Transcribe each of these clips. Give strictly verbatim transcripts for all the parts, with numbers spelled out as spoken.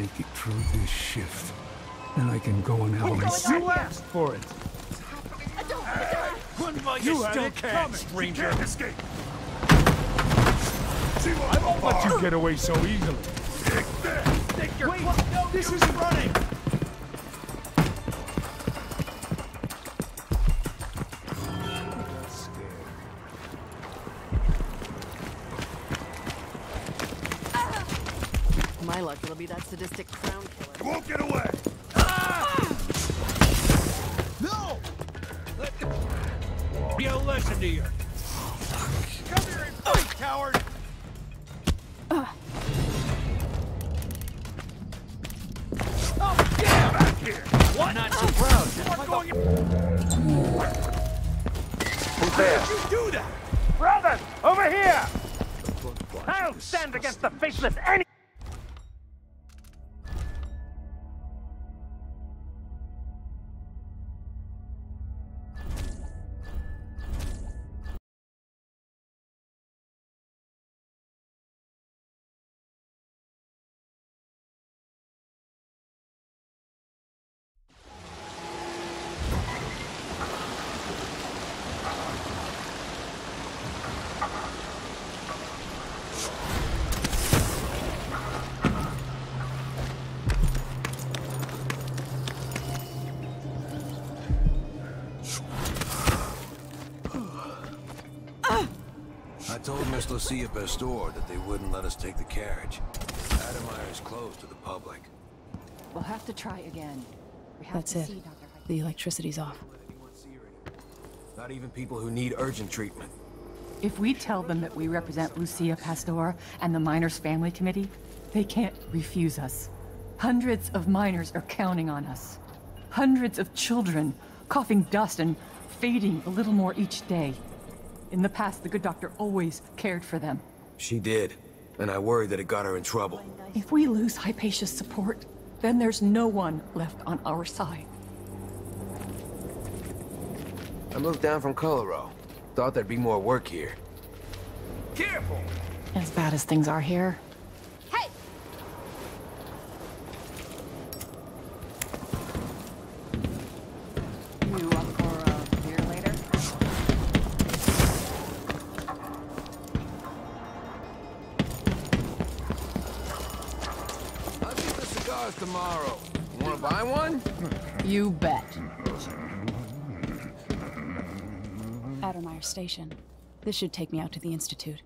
make it through this shift. Then I can go and have a What's going on? You asked for it. I don't, I don't. Well, You you had still it can't, coming. stranger. You can't escape. See what I won't let you get away so easily. Think you're Wait, no, this isn't running. My luck, it'll be that sadistic crown killer. You won't get away. No! Let the... He'll listen to you. Come here and fight, coward! Oh, damn! Back here. What? Not so proud. What's going on? Who's there? How did you do that? Brothers, over here! I'll stand against the faceless any... I told Miss Lucia Pastor that they wouldn't let us take the carriage. Adamire is closed to the public. We'll have to try again. We have That's to it. see Doctor Hyde. The electricity's off. Not even people who need urgent treatment. If we tell them that we represent Lucia Pastor and the Miners Family Committee, they can't refuse us. Hundreds of miners are counting on us. Hundreds of children, coughing dust and fading a little more each day. In the past, the good doctor always cared for them. She did, and I worry that it got her in trouble. If we lose Hypatia's support, then there's no one left on our side. I moved down from Colorado. Thought there'd be more work here. Careful. As bad as things are here. Hey! You up for a beer later? I'll get the cigars tomorrow. You wanna buy one? You bet. Addermeyer Station. This should take me out to the Institute.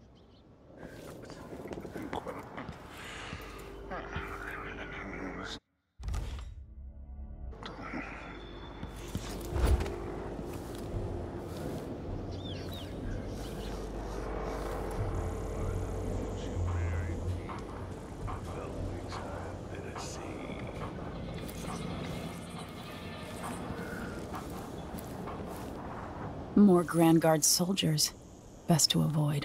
More Grand Guard soldiers. Best to avoid.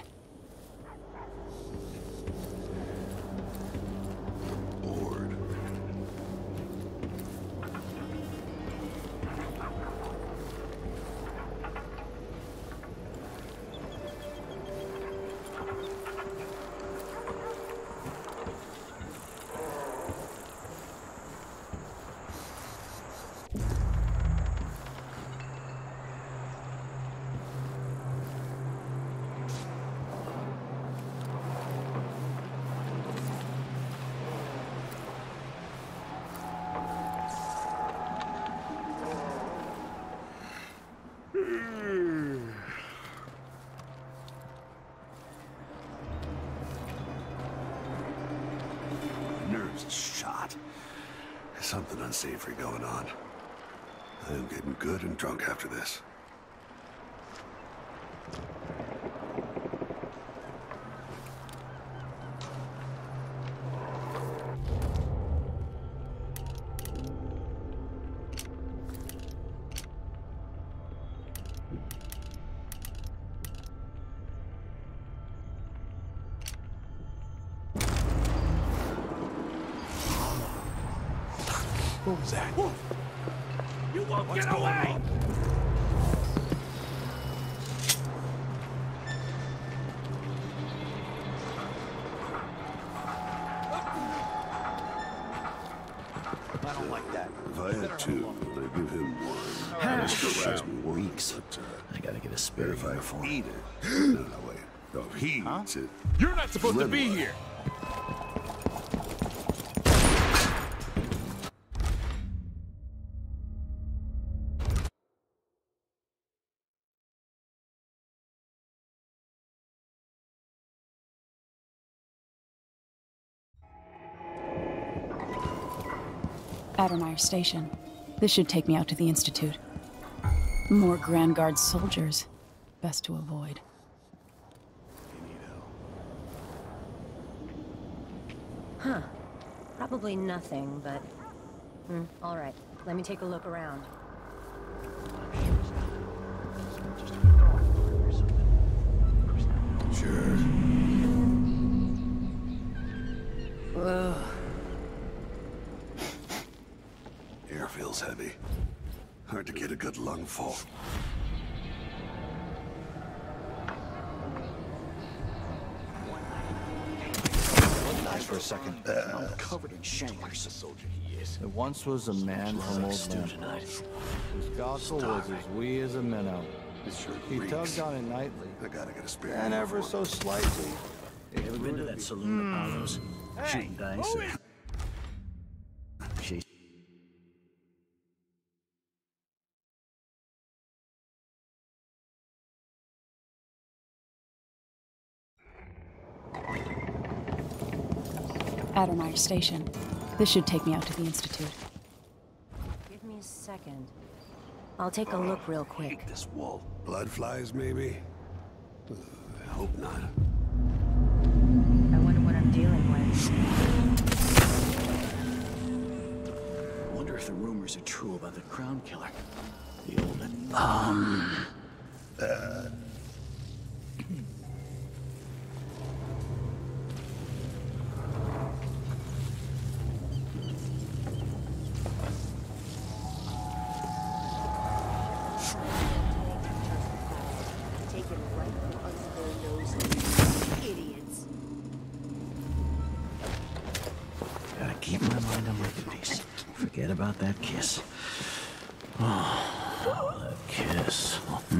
Bored. Nerves are shot. There's something unsavory going on. I'm getting good and drunk after this. What was that? You won't What's get going away! on? I had two. I give him one. Ah, This provides me one, weeks. but, uh, I gotta get a spare if I uniform. eat it, no, no, wait. No, if he eats it, You're not supposed to then be what? here. Addermeyer Station. This should take me out to the Institute. More Grand Guard soldiers. Best to avoid. Huh. Probably nothing, but... Hmm, all right. Let me take a look around. Sure. Ugh. Air feels heavy. Hard to get a good lungful. Eyes for a second. I'm covered in shanks. Soldier he is. There once was a man from Old Land, whose gospel was as wee as a minnow. This sure He reeks. tugged on it nightly, I gotta get a spare and ever uniform. so slightly. You ever been to that saloon, Apollo's? Shooting dice? who or- is- She... Addermeyer Station. This should take me out to the Institute. Give me a second. I'll take a look real quick. This wool. Blood flies, maybe? Uh, I hope not. I wonder what I'm dealing with. I wonder if the rumors are true about the Crown Killer. The old... Um... Uh... Take it right from under their noses. Idiots. Gotta keep my mind on my duties. Forget about that kiss. Oh, that kiss.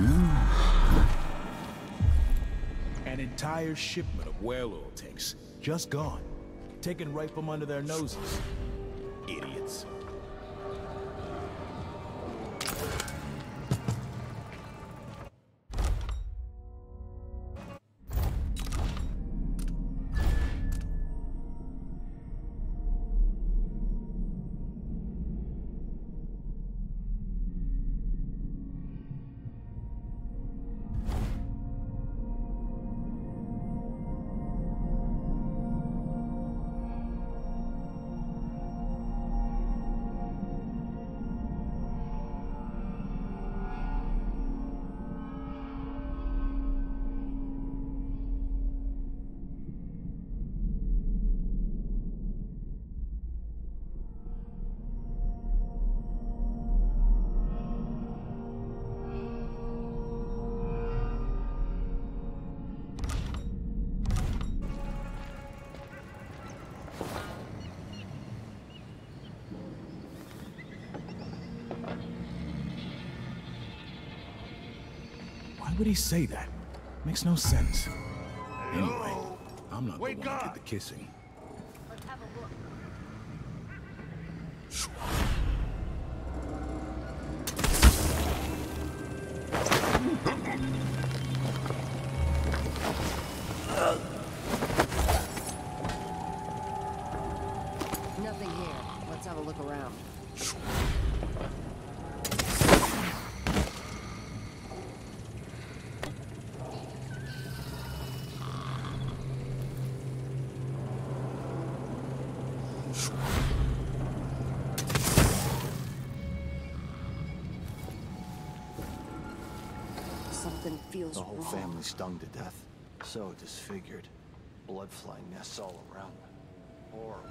An entire shipment of whale oil tanks. Just gone. Taken right from under their noses. Idiots. Why would he say that? Makes no sense. Anyway, I'm not the one to get the kissing. Let's have a look. Nothing here. Let's have a look around. Something feels The whole wrong. family stung to death. So disfigured. Blood fly nests all around them. Horrible.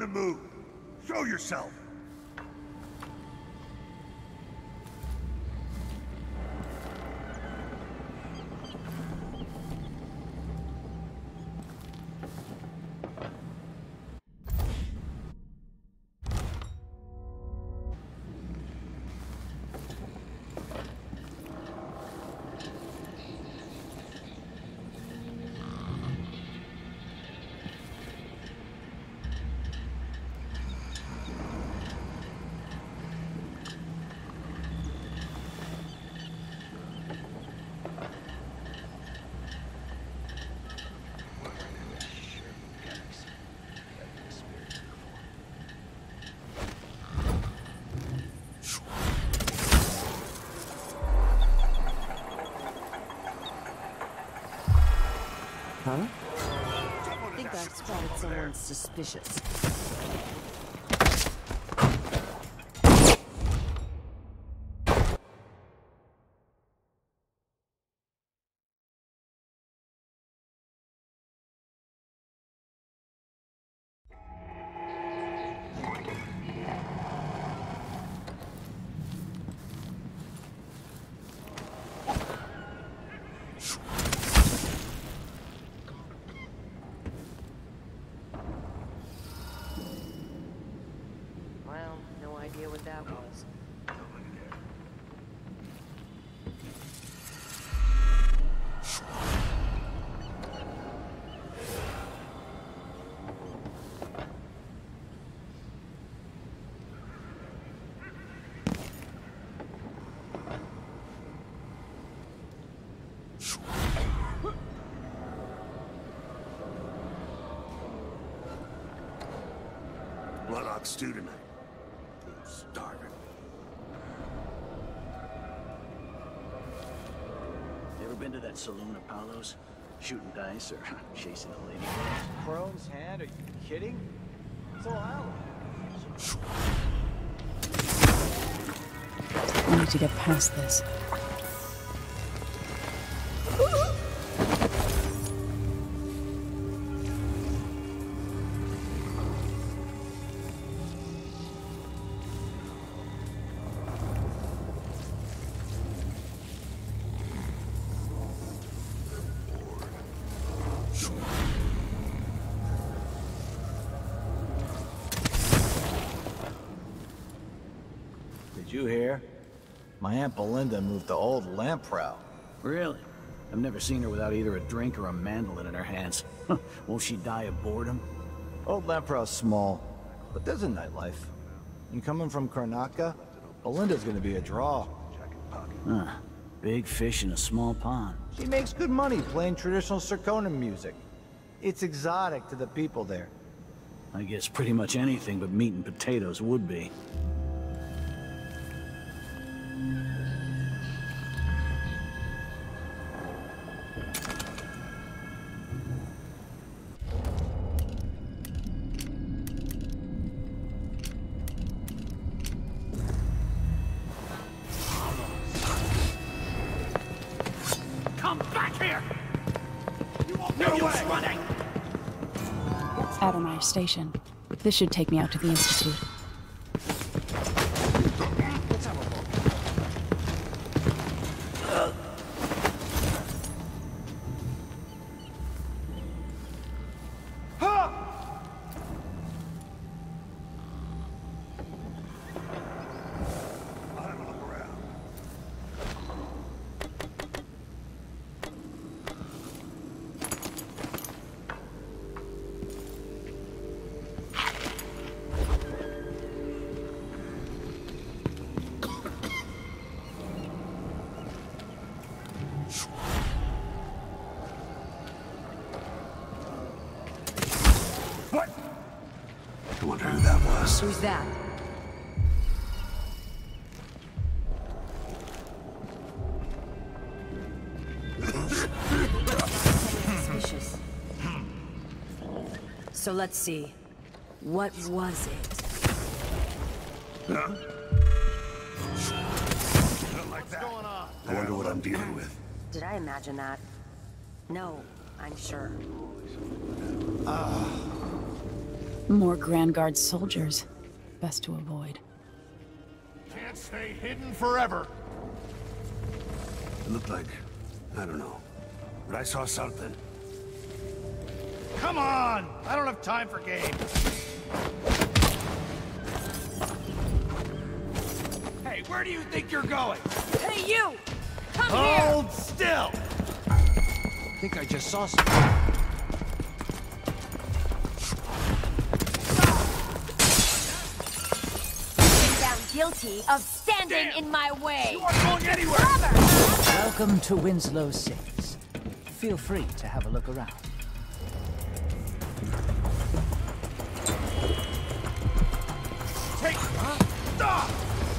to move. Show yourself. Huh? I think I've spotted someone suspicious. Well, no idea what that was. Bloodhawk stew tonight. I'm starving. You ever been to that saloon of Paolo's? Shooting dice or chasing a lady? Crone's hand? Are you kidding? It's all out. I need to get past this. Did you hear? My Aunt Belinda moved to old Lamprow. Really? I've never seen her without either a drink or a mandolin in her hands. Won't she die of boredom? Old Lamprow's small, but there's a nightlife. And coming from Karnataka, Belinda's gonna be a draw. Huh. Big fish in a small pond. She makes good money playing traditional Serkonan music. It's exotic to the people there. I guess pretty much anything but meat and potatoes would be. Come back here! You won't no use running! Addermeyer Station. This should take me out to the Institute. Let's have a look. What? I wonder who that was. Who's that? Suspicious. So let's see. What was it? Huh? Not like that. What's going on? I wonder what I'm dealing with. Did I imagine that? No, I'm sure. Ah. More Grand Guard soldiers. Best to avoid. Can't stay hidden forever. It looked like, I don't know, but I saw something. Come on! I don't have time for games. Hey, where do you think you're going? Hey, you! Come Hold here! still! I think I just saw something. Found guilty of standing Damn. in my way. You aren't going anywhere! Welcome to Winslow Six. Feel free to have a look around. Take... Huh? Stop!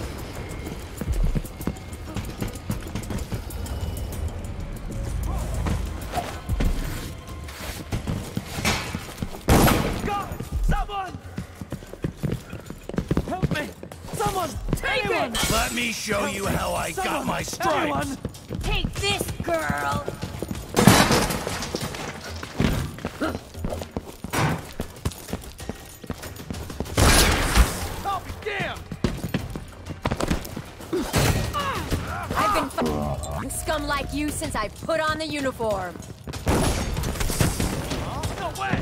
God! Someone! Help me! Someone! Take Anyone! it! Let me show you how I Someone! got my stripes! Anyone! Take this, girl! I'll be damned! I've been f***ing scum like you since I put on the uniform. No way!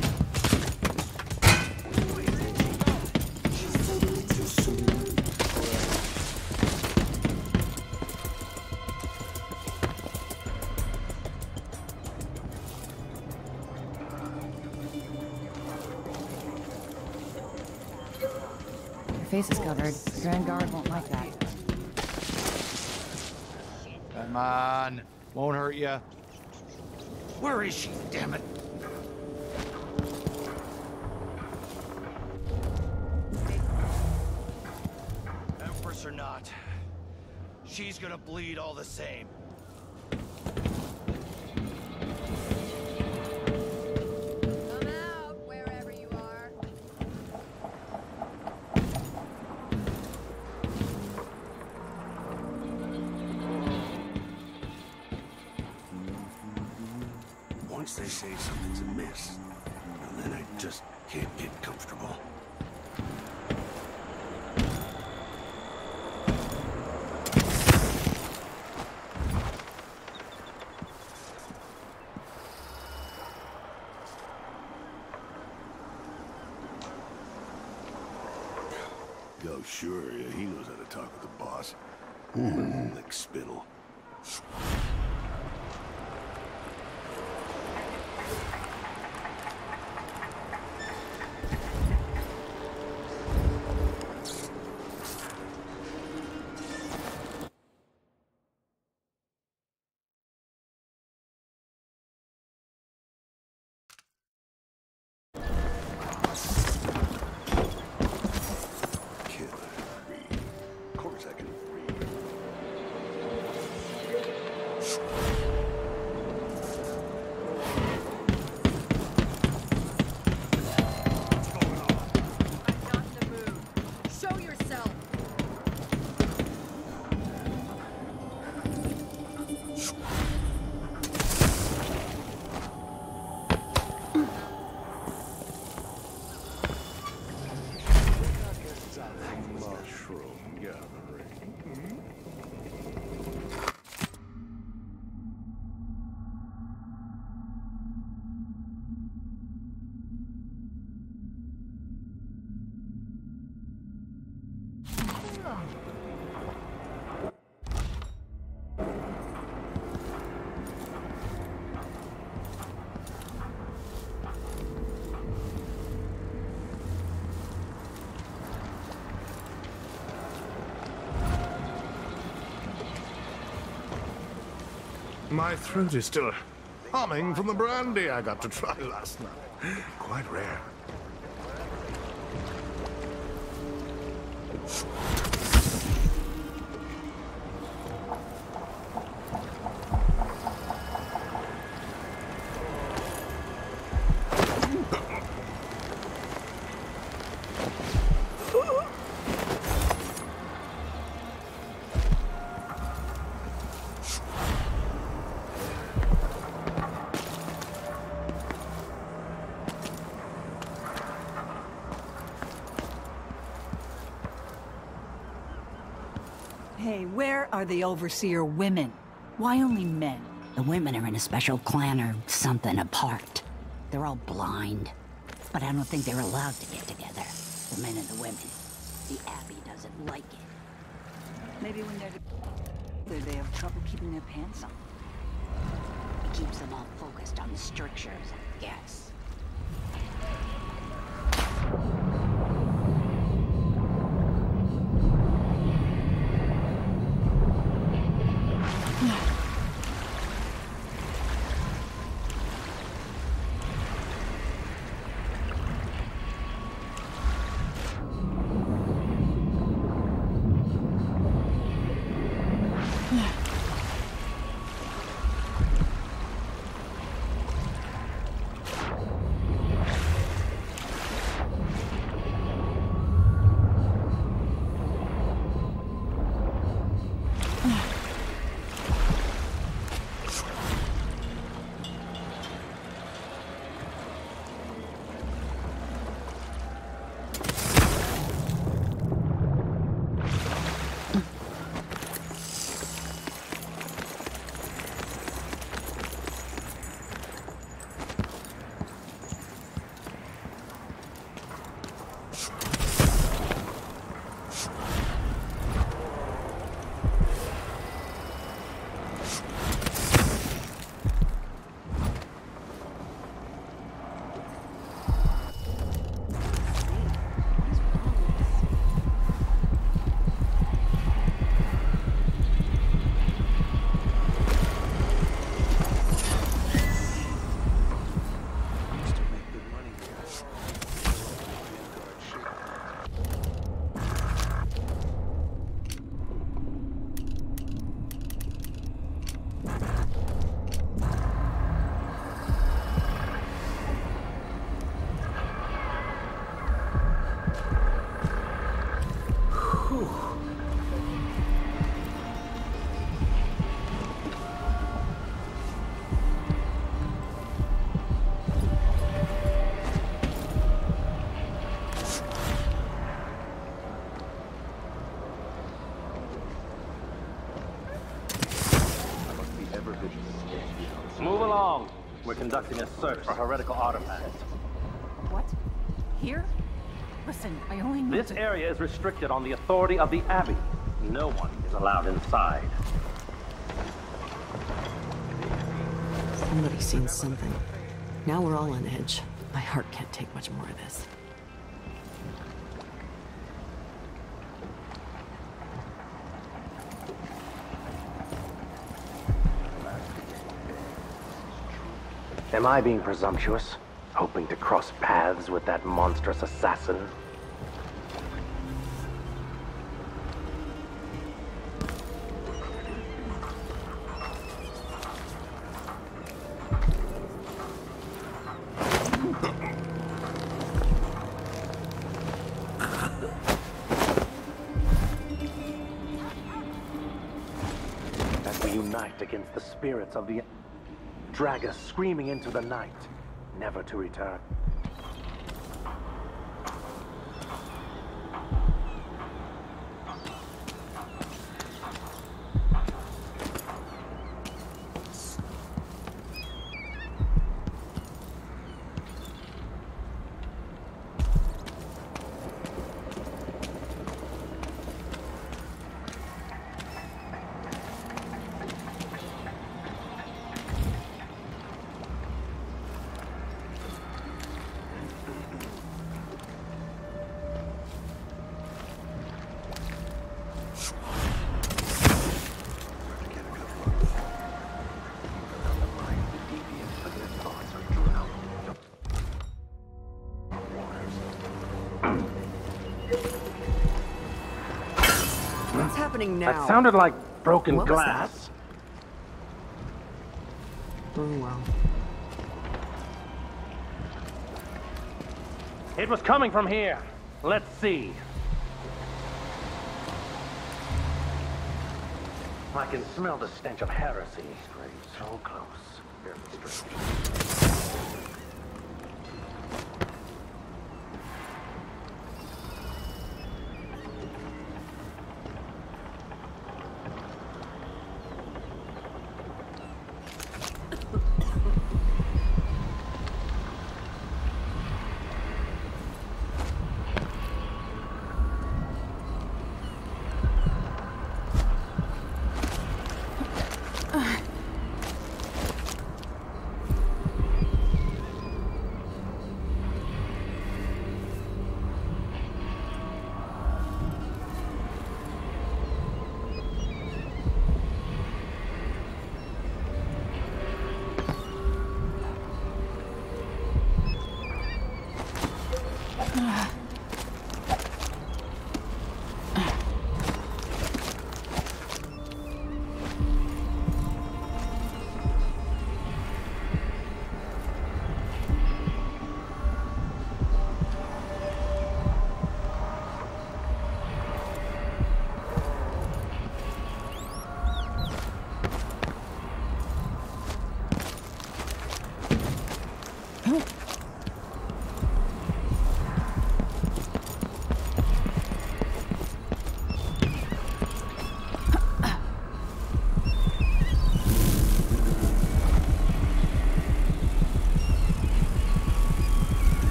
Your face is covered. The Grand Guard won't like that. Come on. Won't hurt ya. Where is she, damn it? Empress or not, she's gonna bleed all the same. Come out, wherever you are. Once they say something's amiss, and then I just can't get comfortable. Yo, sure, yeah, he knows how to talk with the boss. Mm, like spittle. Show yourself. Mushroom gathering. My throat is still humming from the brandy I got to try last night. Quite rare. Hey, where are the Overseer women? Why only men? The women are in a special clan or something apart. They're all blind. But I don't think they're allowed to get together. The men and the women. The Abbey doesn't like it. Maybe when they're together, they have trouble keeping their pants on. It keeps them all focused on the strictures, I guess. Move along. We're conducting a search for heretical artifacts. What? Here? Listen, I only need This to... area is restricted on the authority of the Abbey. No one is allowed inside. Somebody's seen something. Now we're all on edge. My heart can't take much more of this. Am I being presumptuous? Hoping to cross paths with that monstrous assassin? As we unite against the spirits of the... drag us screaming into the night, never to return. What's happening now? That sounded like broken What was glass. that? Oh, well. It was coming from here. Let's see. I can smell the stench of heresy. So close.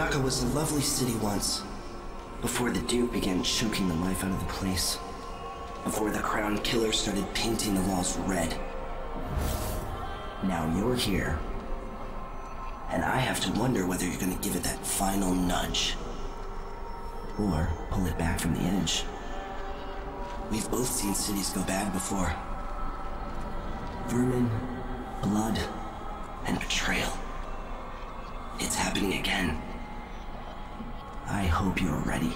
Karnaca was a lovely city once, before the Duke began choking the life out of the place. Before the Crown Killer started painting the walls red. Now you're here, and I have to wonder whether you're gonna give it that final nudge, or pull it back from the edge. We've both seen cities go bad before. Vermin, blood, and betrayal. It's happening again. I hope you're ready.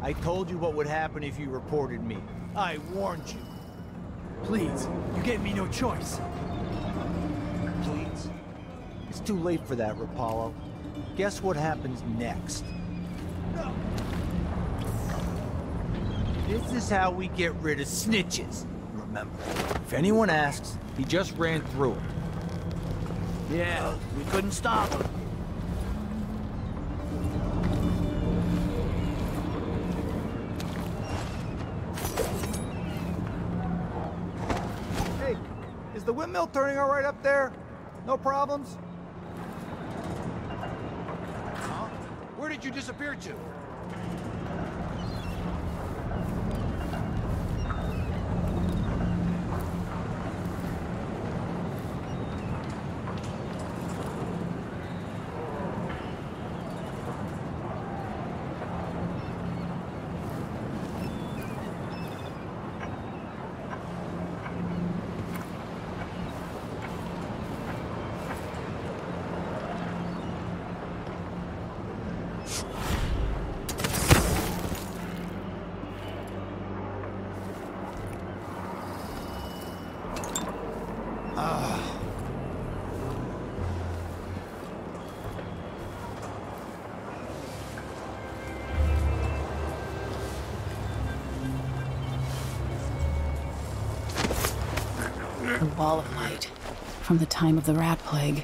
I told you what would happen if you reported me. I warned you. Please, you gave me no choice. Please? It's too late for that, Rapallo. Guess what happens next? No. This is how we get rid of snitches. Remember, if anyone asks, he just ran through it. Yeah, we couldn't stop him. Hey, is the windmill turning all right up there? No problems? Huh? Where did you disappear to? The wall of light from the time of the rat plague.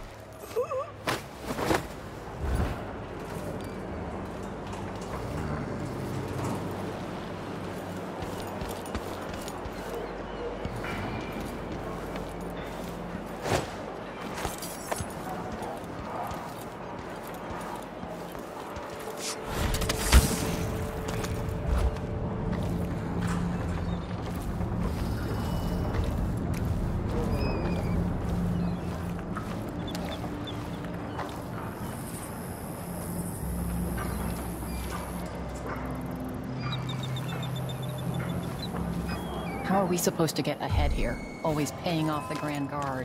How are we supposed to get ahead here? Always paying off the Grand Guard.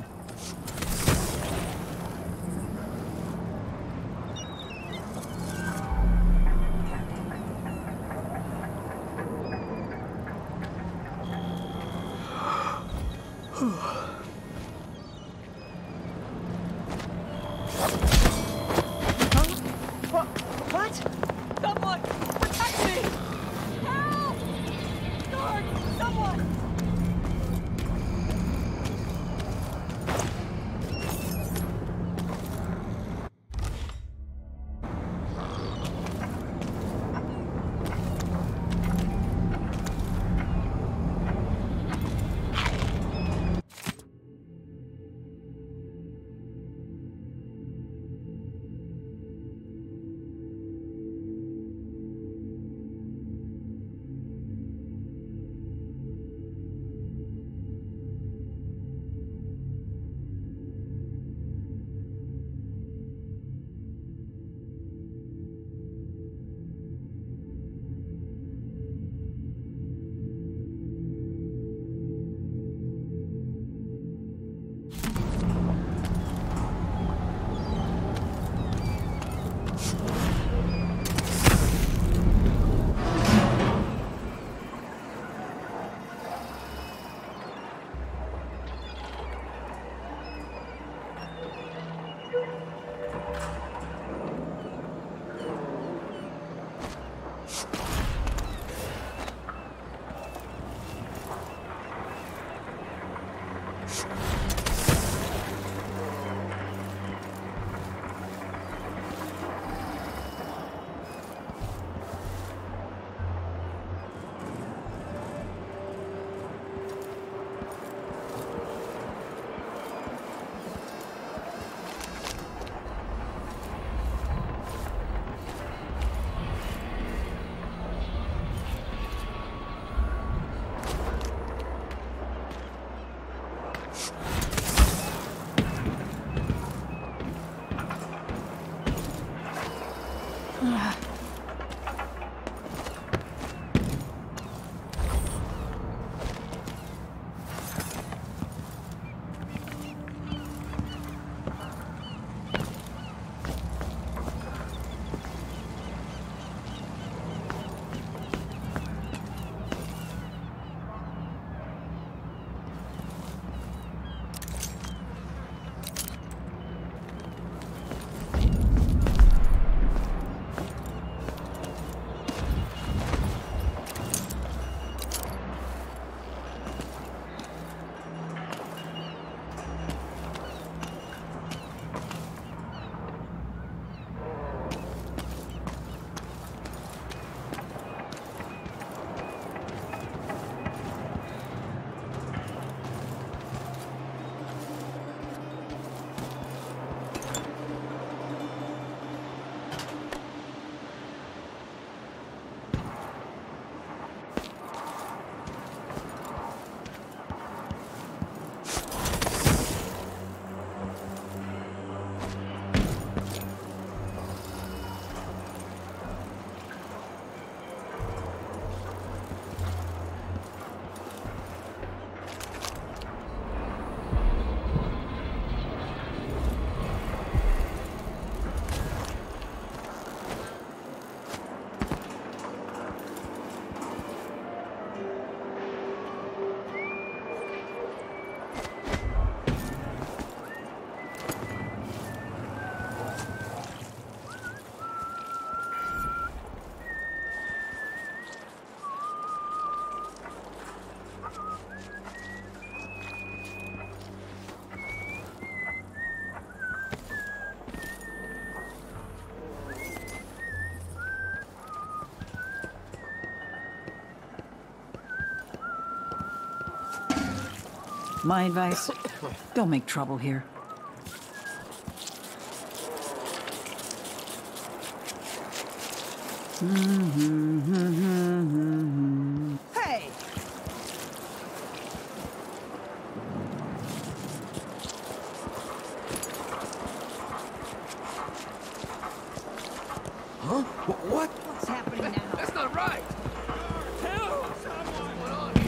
What? Someone! Protect me! Help! Guard! Someone! My advice, don't make trouble here. Hey! Huh? What? What's happening now? That's not right! Help! Someone! What on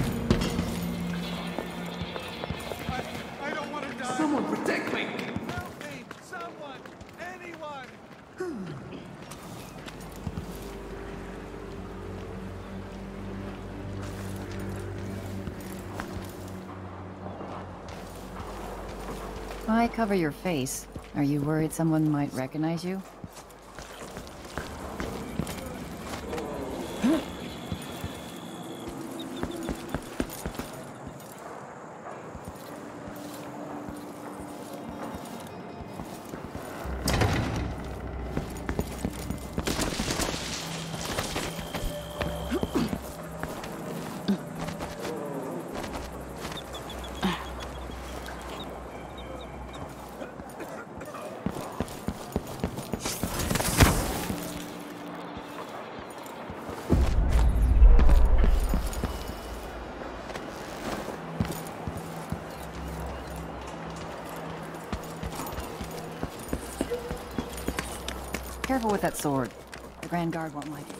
I, I don't want to die. Someone protect me! Help me! Someone! Anyone! Why cover your face? Are you worried someone might recognize you? Careful with that sword. The Grand Guard won't like it.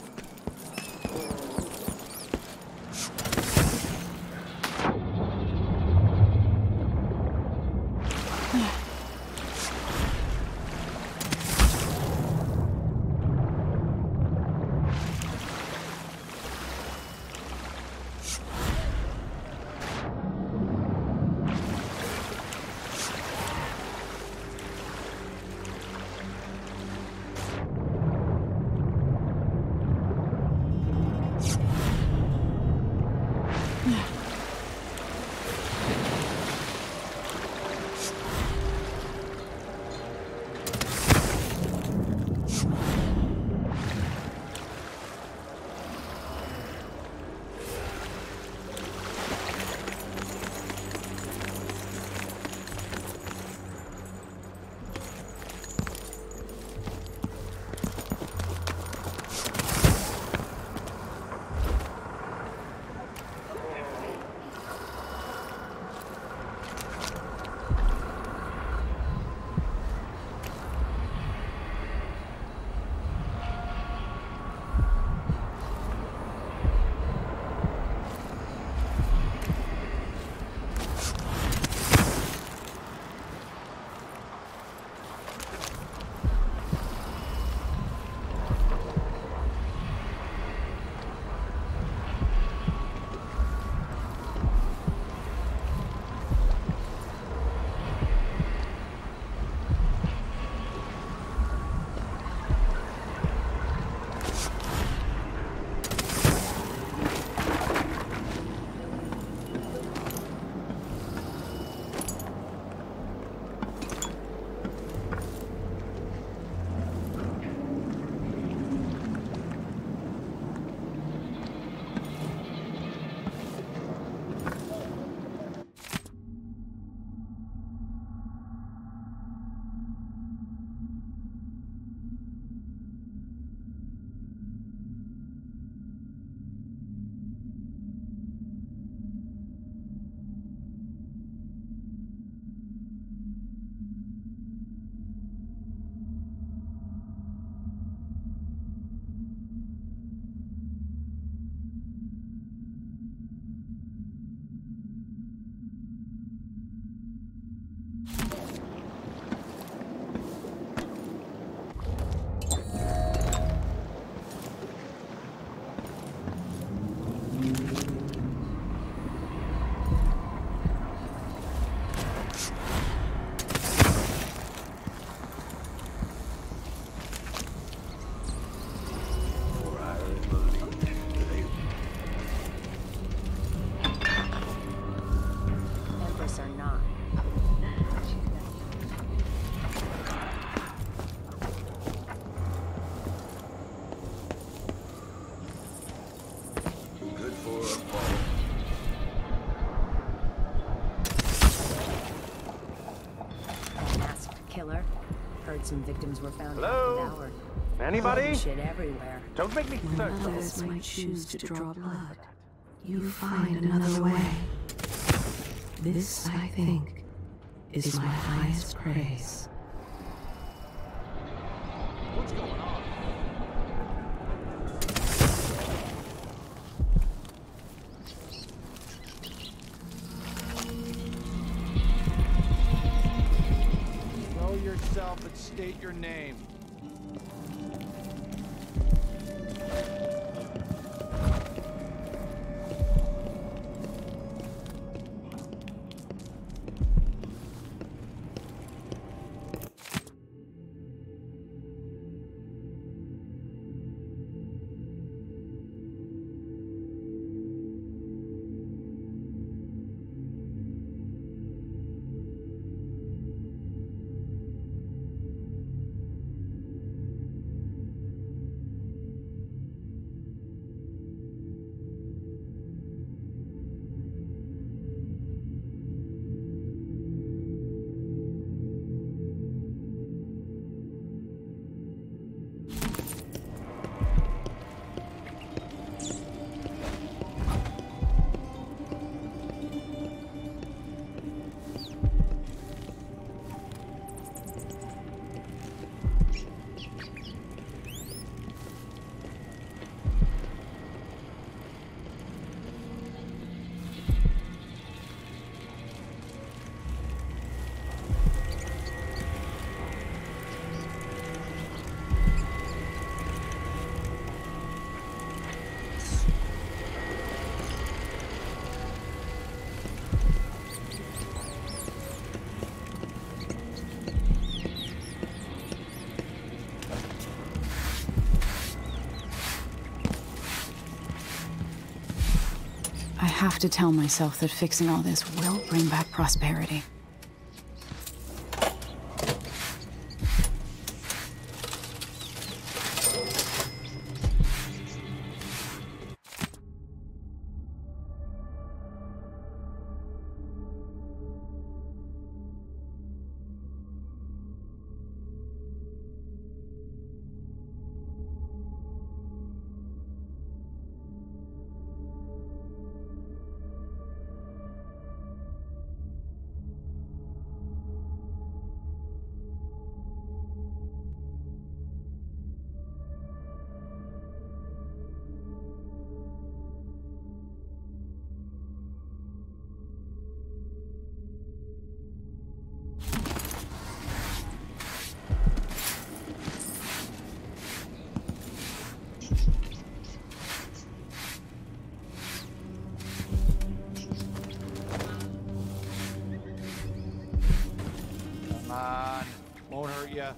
Heard some victims were found Hello? half devoured. Anybody? Shit everywhere. Don't make me When thirsty. others might choose to draw blood, you find another way. This, I think, is my highest praise. What's going on? Know yourself and state your name. I have to tell myself that fixing all this will bring back prosperity. Come on. Won't hurt ya.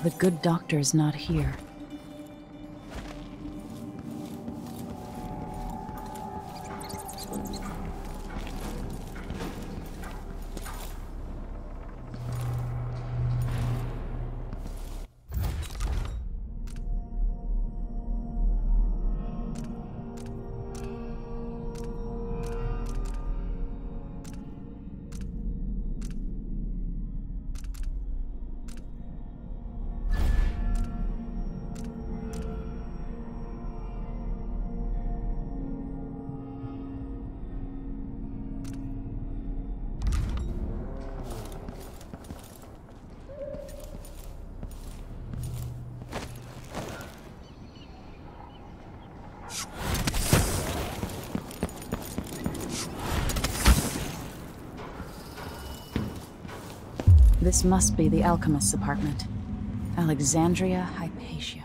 The good doctor's not here. This must be the alchemist's apartment. Alexandria Hypatia.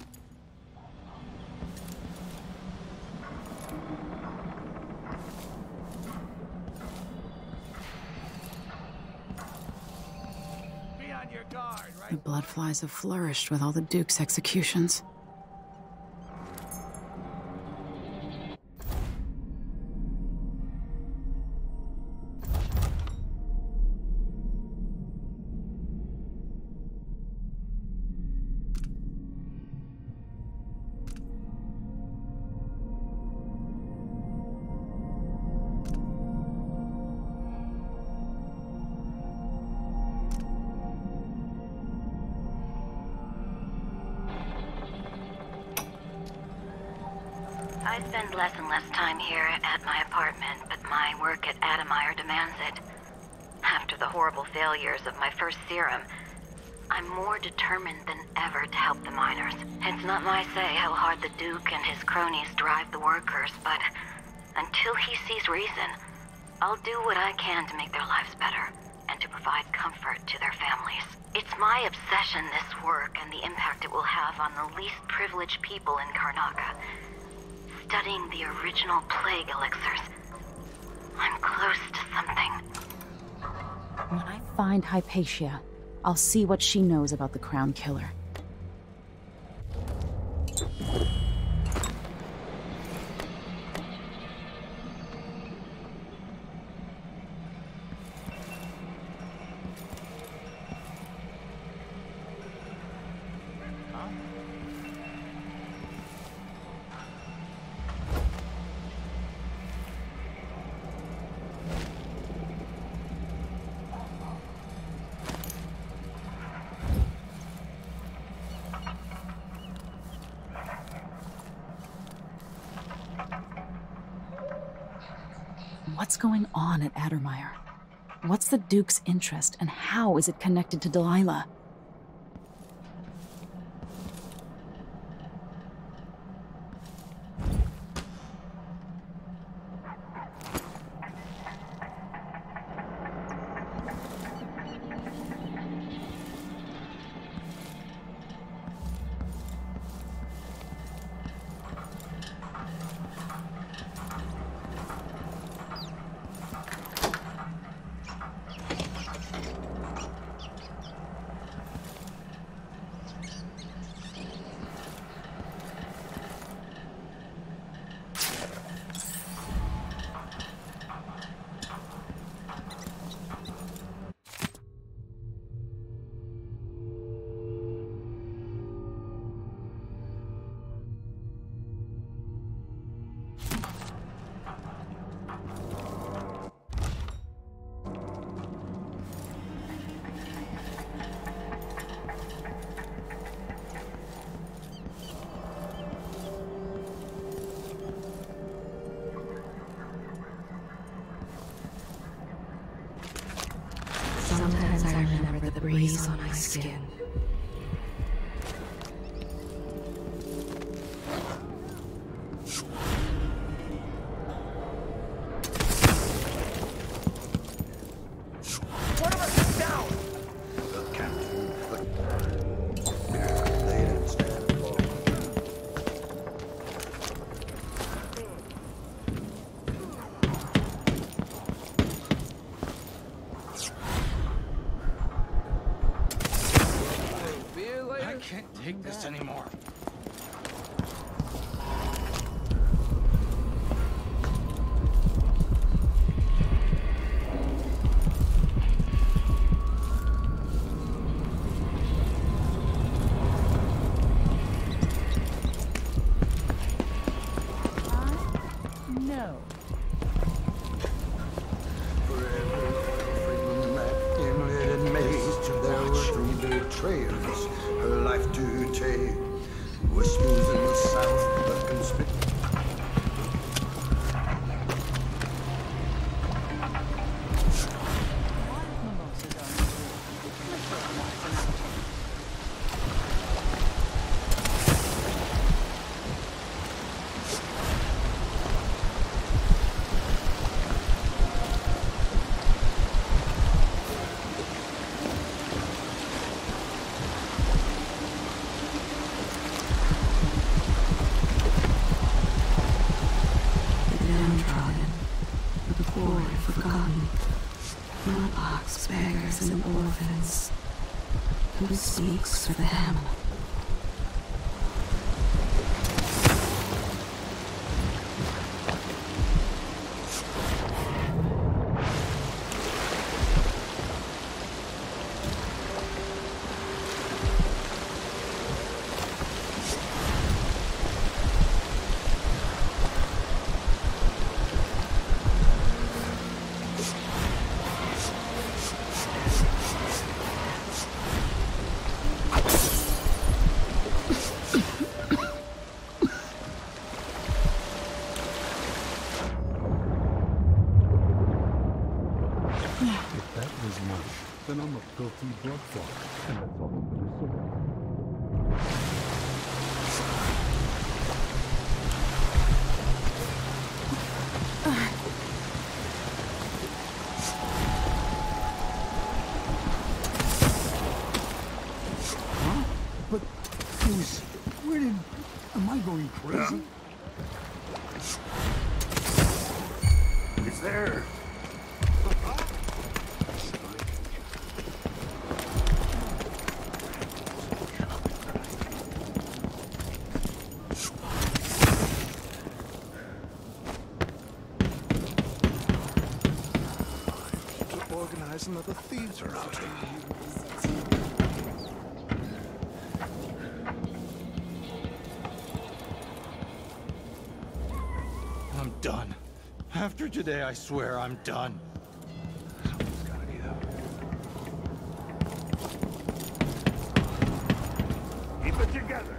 Be on your guard, right? The bloodflies have flourished with all the Duke's executions. I spend less and less time here at my apartment, but my work at Adamire demands it. After the horrible failures of my first serum, I'm more determined than ever to help the miners. It's not my say how hard the Duke and his cronies drive the workers, but until he sees reason, I'll do what I can to make their lives better and to provide comfort to their families. It's my obsession, this work, and the impact it will have on the least privileged people in Karnaca. Studying the original plague elixirs. I'm close to something. When I find Hypatia, I'll see what she knows about the Crown Killer. What's going on at Adamire? What's the Duke's interest, and how is it connected to Delilah? Sometimes I remember the breeze on my skin. One of us is down! The captain. loud but conspicuous. Who speaks for them? Then I'm a filthy blood fuck, and that's all I'm gonna say. Huh? But it was... Where did... Am I going crazy? It's there. Organizing that the thieves are out. I'm done. After today, I swear I'm done. Something's gotta be out. Keep it together.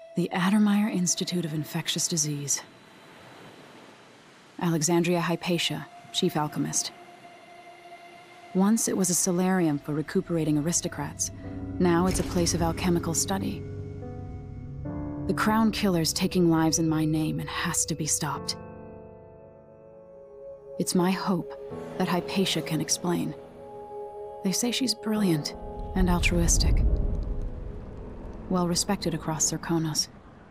The Addermeyer Institute of Infectious Disease. Alexandria Hypatia, chief alchemist. Once it was a solarium for recuperating aristocrats. Now it's a place of alchemical study. The Crown Killer's taking lives in my name and has to be stopped. It's my hope that Hypatia can explain. They say she's brilliant and altruistic. Well respected across Zirconos.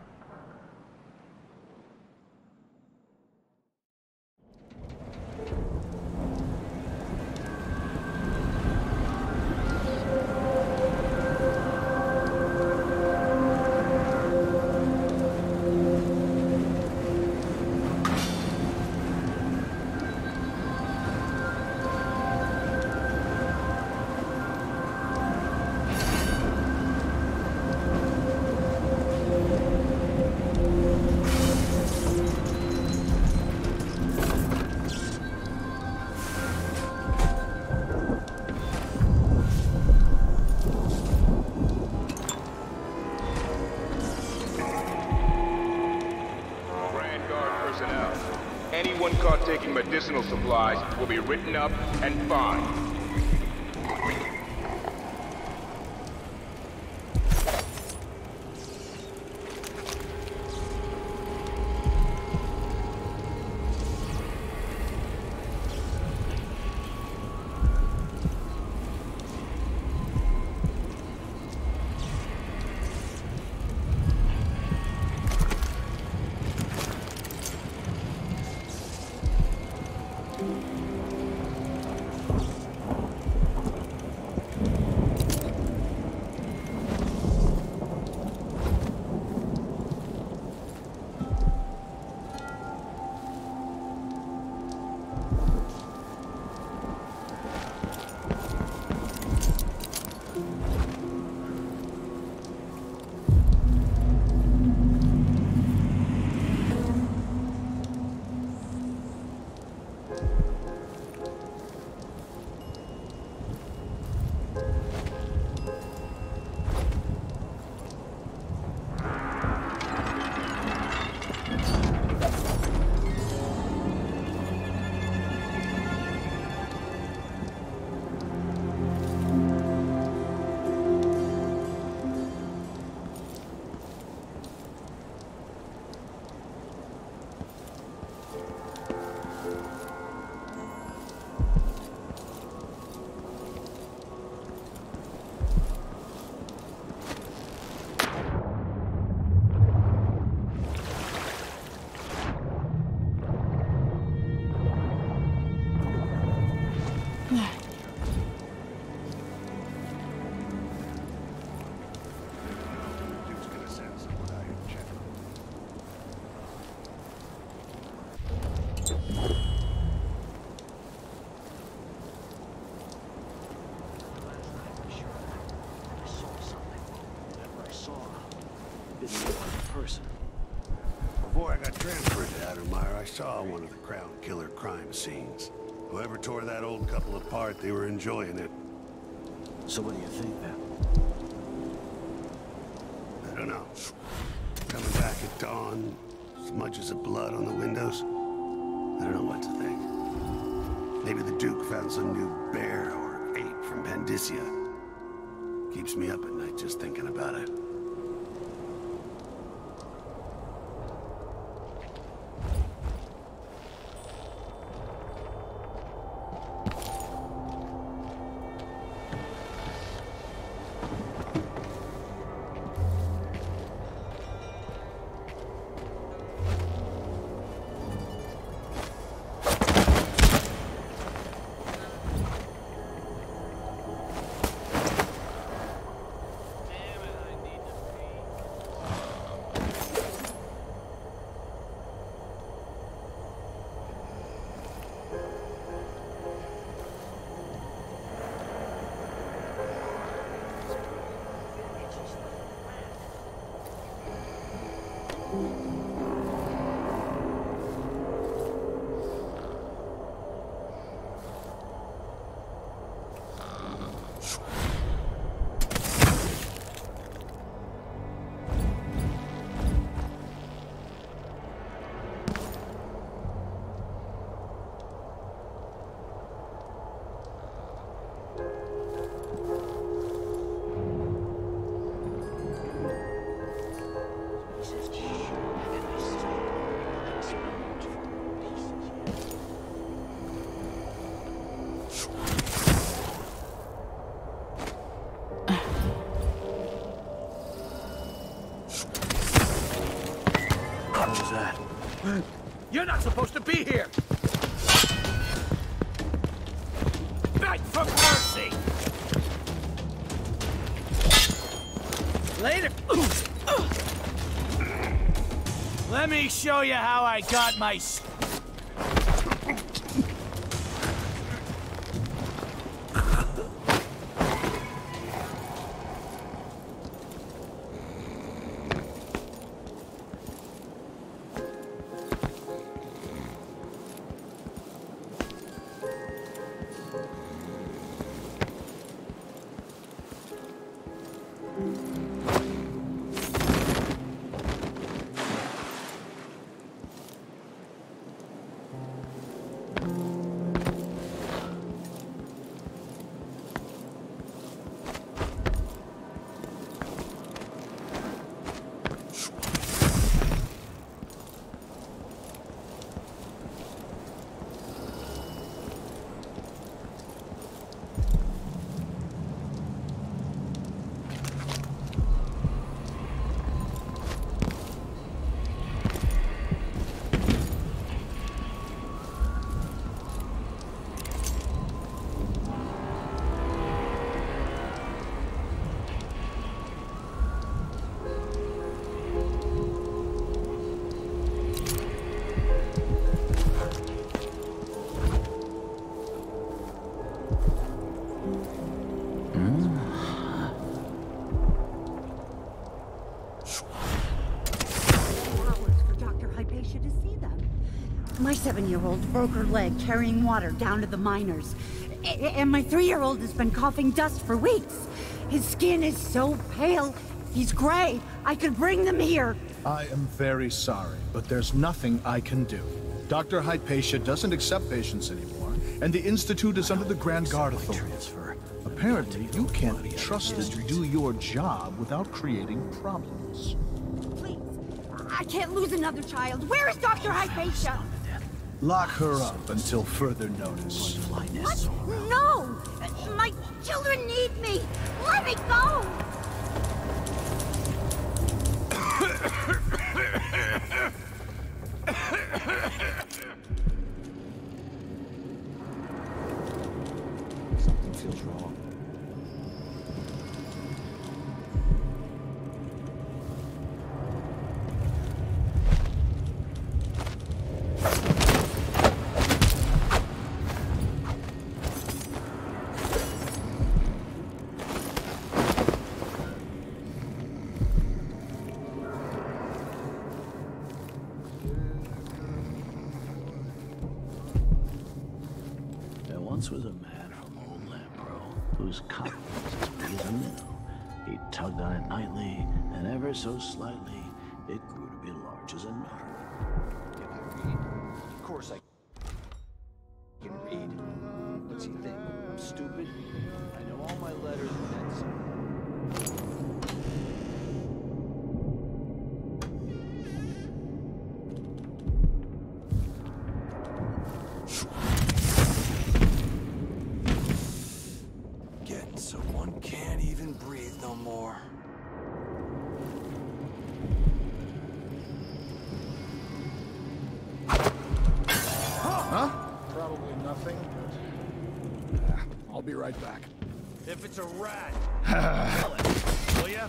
Anyone caught taking medicinal supplies will be written up and fined. Before I got transferred to Addermeyer, I saw one of the Crown Killer crime scenes. Whoever tore that old couple apart, they were enjoying it. So what do you think, then? I don't know. Coming back at dawn, smudges of blood on the windows. I don't know what to think. Maybe the Duke found some new bear or ape from Pandysia. Keeps me up at night just thinking about it. You're not supposed to be here! Beg for mercy! Later! Let me show you how I got my... s- My seven-year-old broke her leg carrying water down to the miners. A- and my three-year-old has been coughing dust for weeks. His skin is so pale. He's gray. I could bring them here. I am very sorry, but there's nothing I can do. Doctor Hypatia doesn't accept patients anymore, and the Institute is under the Grand Guard Authority. Apparently, you can't be trusted to do your job without creating problems. Please, I can't lose another child. Where is Doctor Hypatia? Lock her up until further notice. What? No! My children need me! Let me go! Something feels wrong. Once was a man from old Lampro, whose cock was as big as a minnow. He tugged on it nightly, and ever so slightly, it grew to be large as a nut. Can I read? Of course I can read. What's he think? I'm stupid? I know all my letters and then some. So one can't even breathe no more. Huh? Probably nothing. Uh, I'll be right back. If it's a rat, kill it, will ya?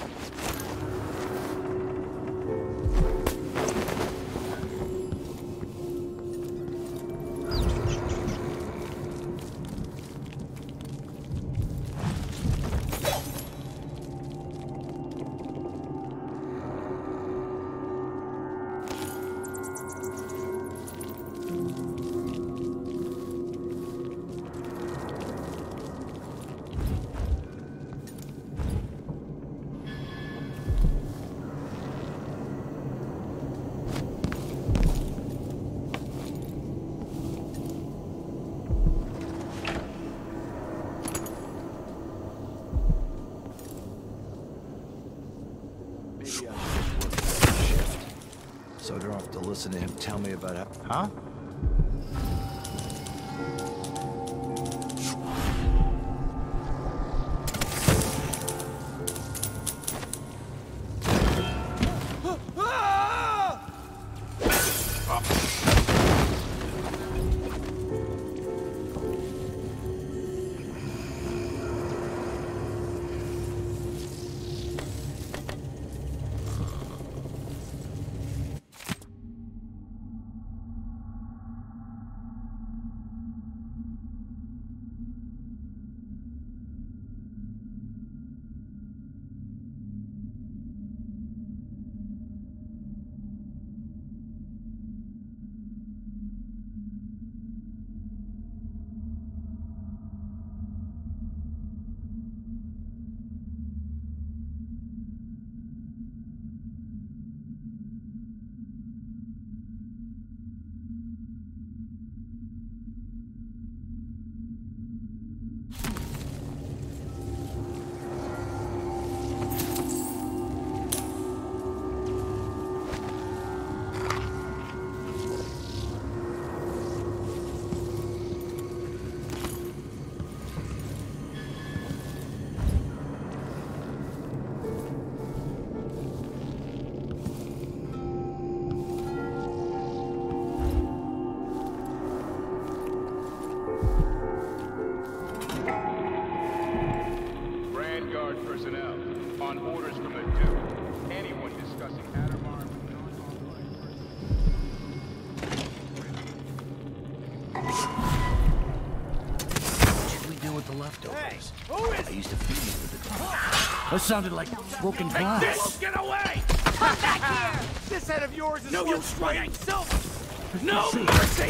So I don't have to listen to him tell me about it. Huh? on orders from the Duke. Anyone discussing Adamar with What should we do with the leftovers? Hey, who is I used to feed you with the That sounded like broken Take glass. this! Get away! Come back here! This head of yours is No worth use weight in fighting. silver! No See. mercy!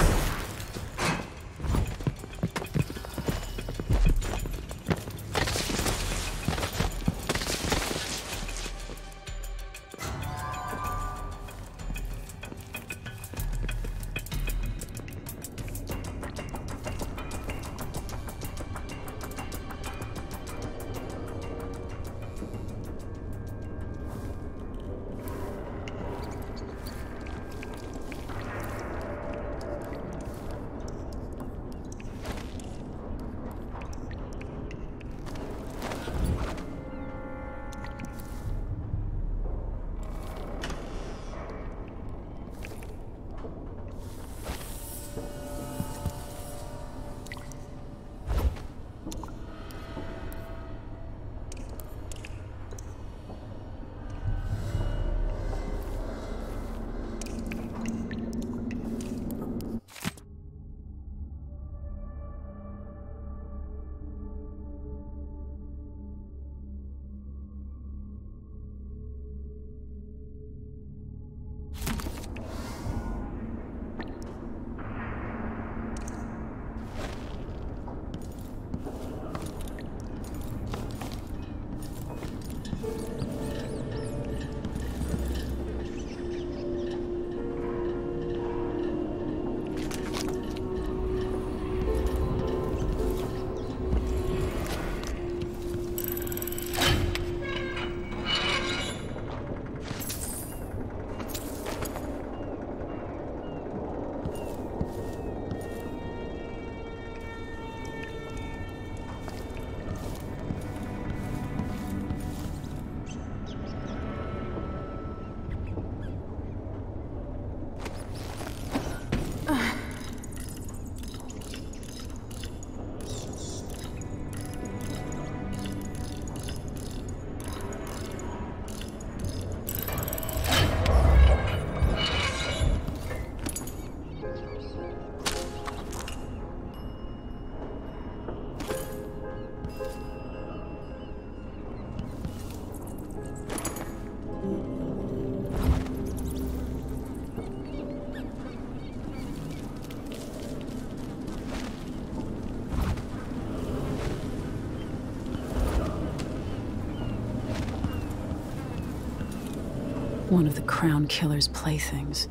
One of the Crown Killer's playthings.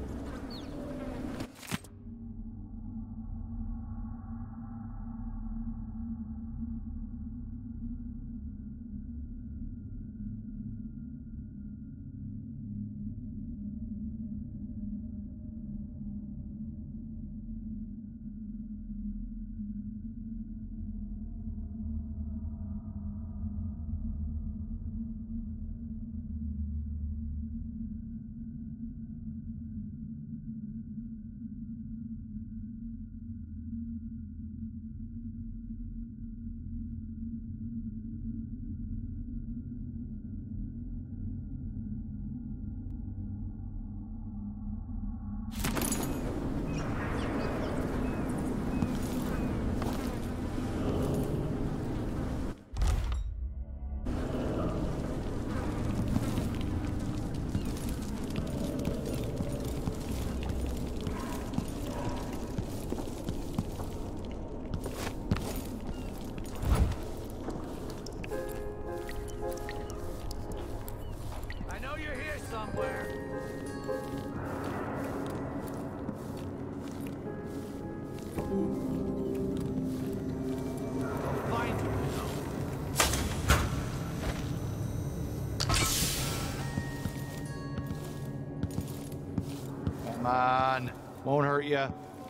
Come on. Won't hurt ya.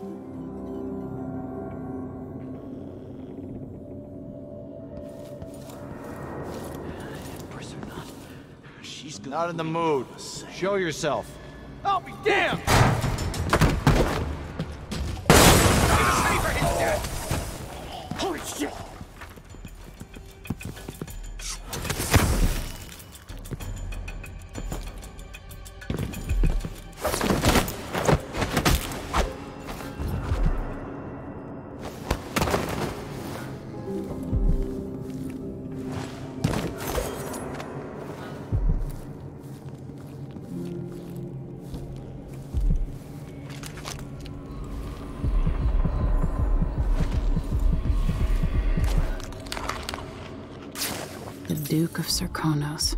She's not in the mood. Show yourself. I'll be damned! Holy shit! Duke of Serkonos.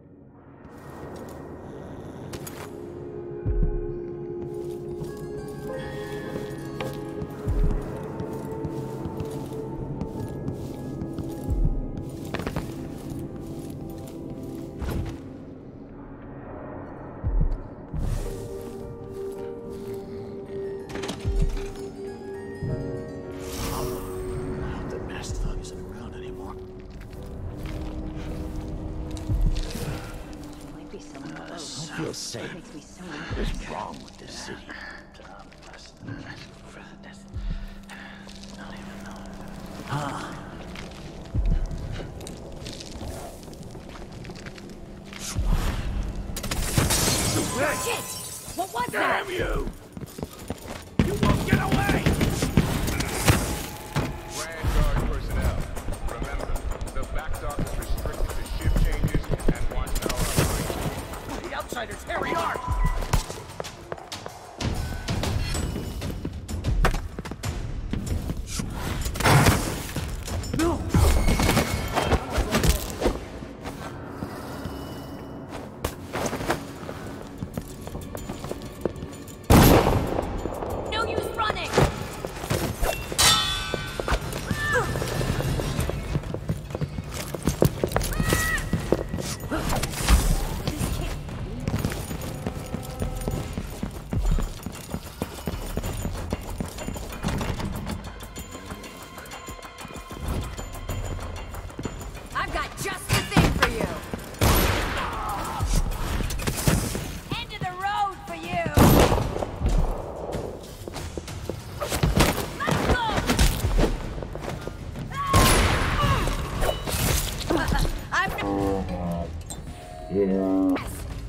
Feel safe. What's wrong with this city? Huh. Shit! What was that? Damn you! You won't get away! Grand Guard personnel, remember, the back dock is restricted to shift changes and watchtower. The outsiders, here we are! No! No use running! I've got just the thing for you! End of the road for you! Let's go! I'm... Yeah.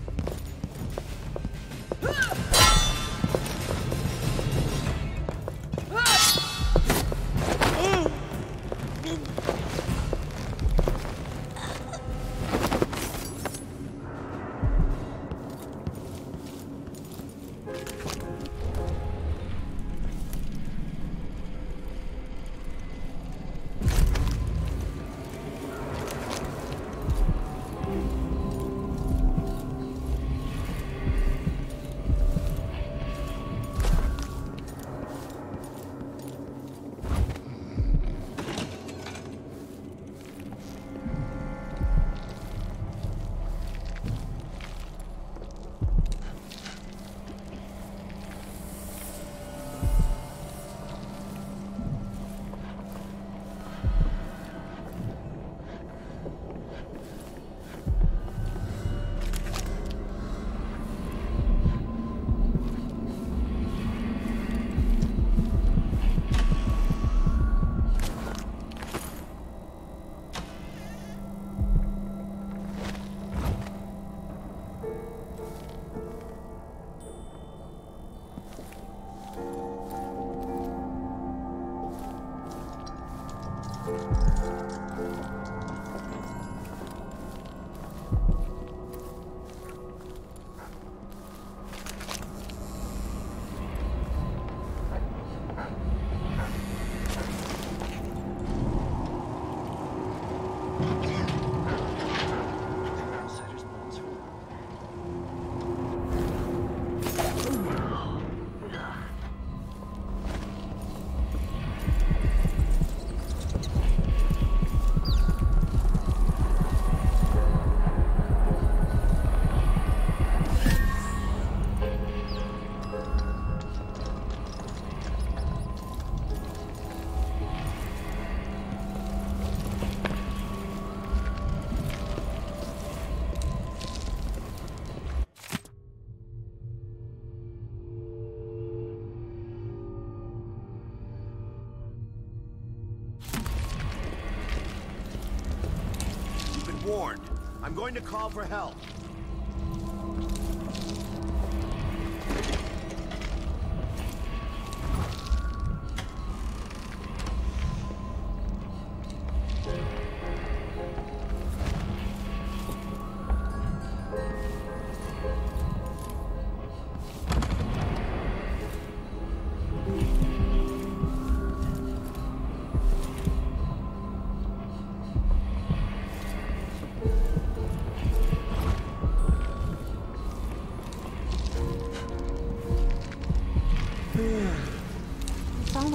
Warned. I'm going to call for help.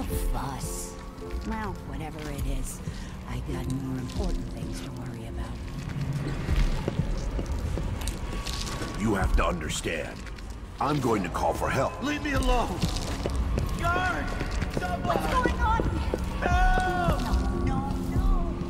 the fuss? Well, whatever it is, I got more important things to worry about. You have to understand. I'm going to call for help. Leave me alone! Guard! Someone! What's going on here? Help! No, no, no!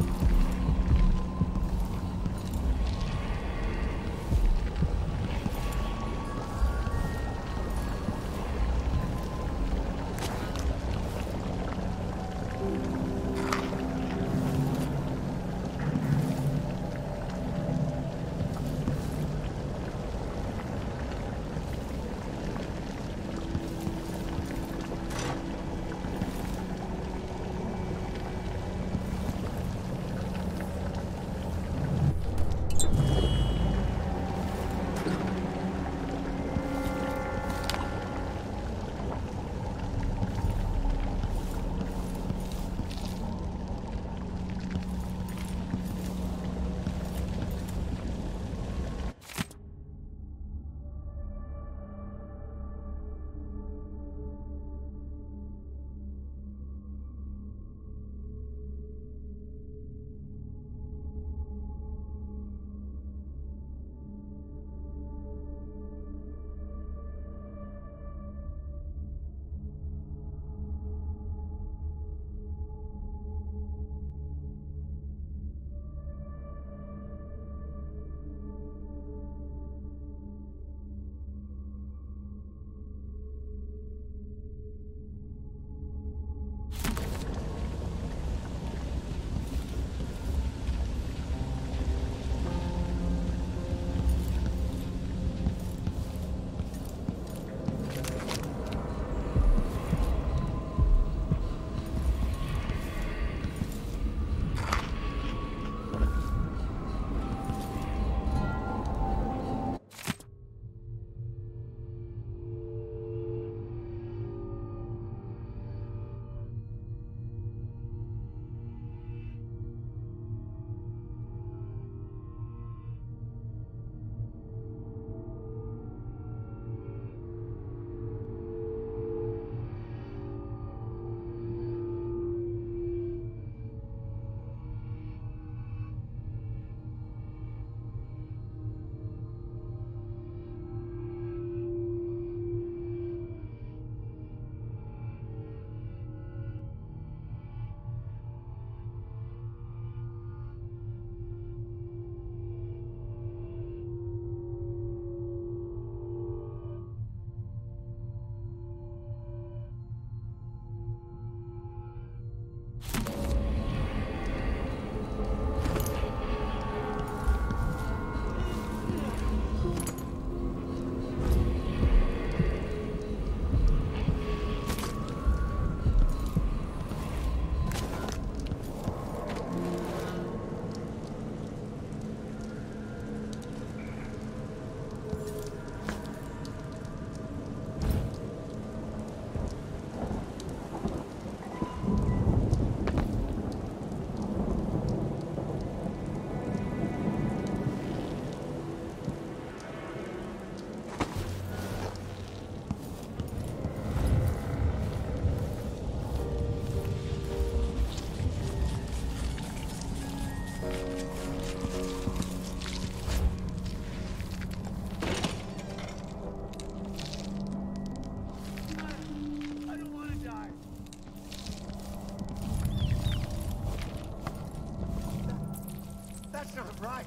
right.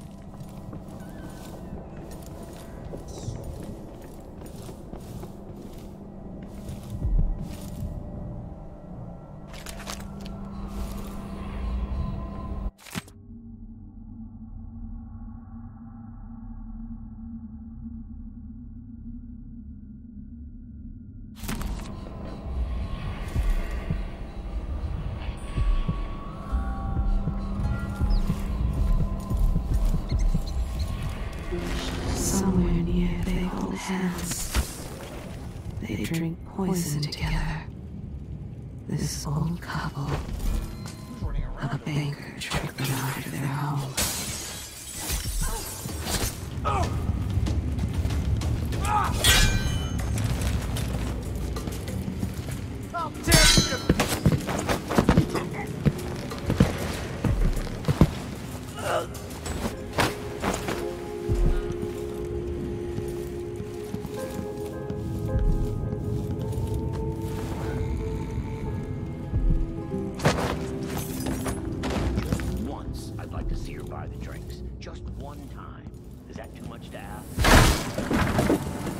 Somewhere near, they hold hands. They drink poison together. This old couple. A banker tricked them out of their home. How dare you one time. Is that too much to ask?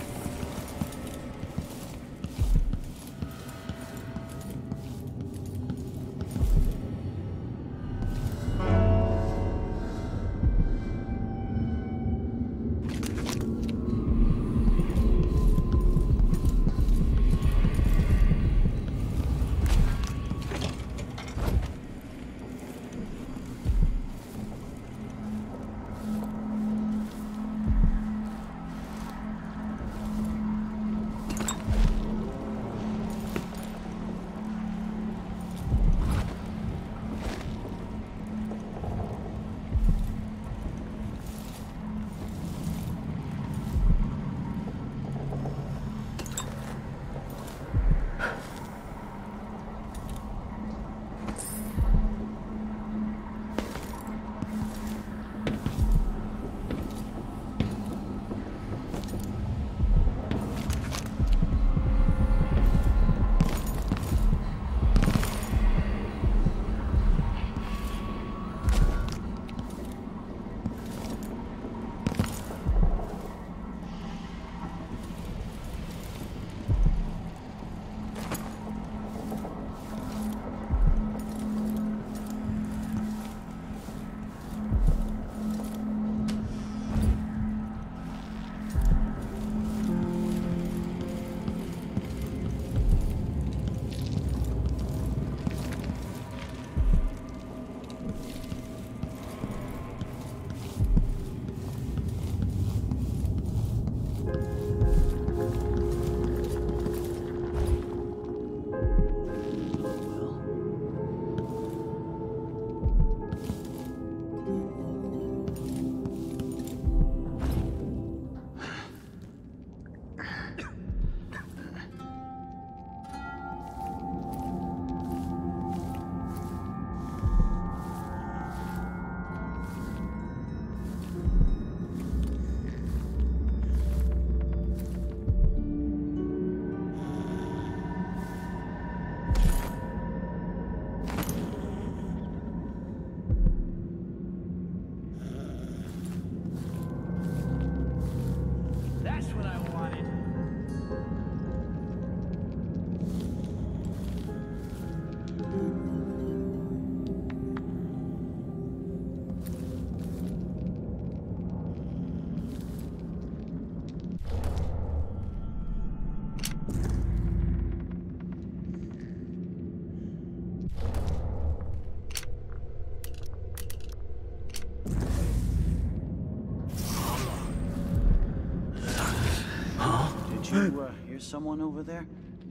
You uh, hear someone over there?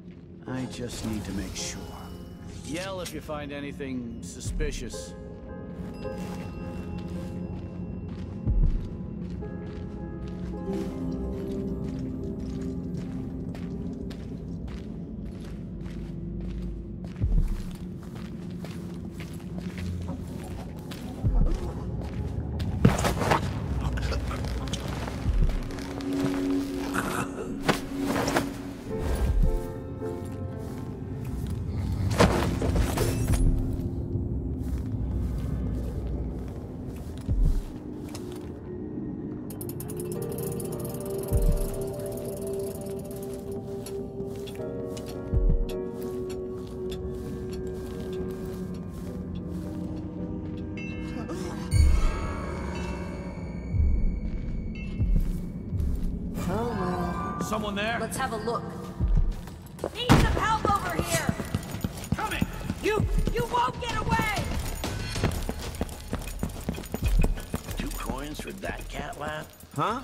I just need to make sure. Yell if you find anything suspicious. Someone there? Let's have a look. Need some help over here! Coming! You... you won't get away! Two coins for that cat lap? Huh?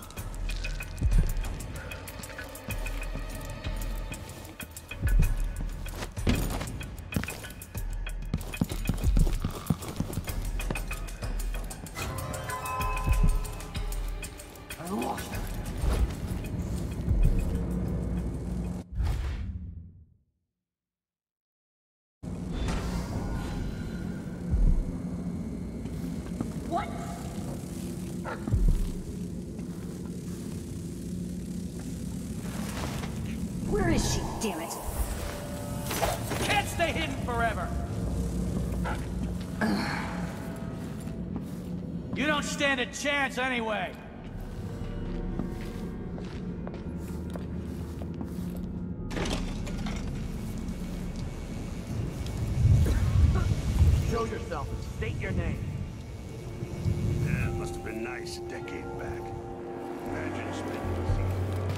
Where is she, damn it? Can't stay hidden forever! You don't stand a chance anyway. Show yourself. State your name. Yeah, it must have been nice a decade back. Imagine spending the season.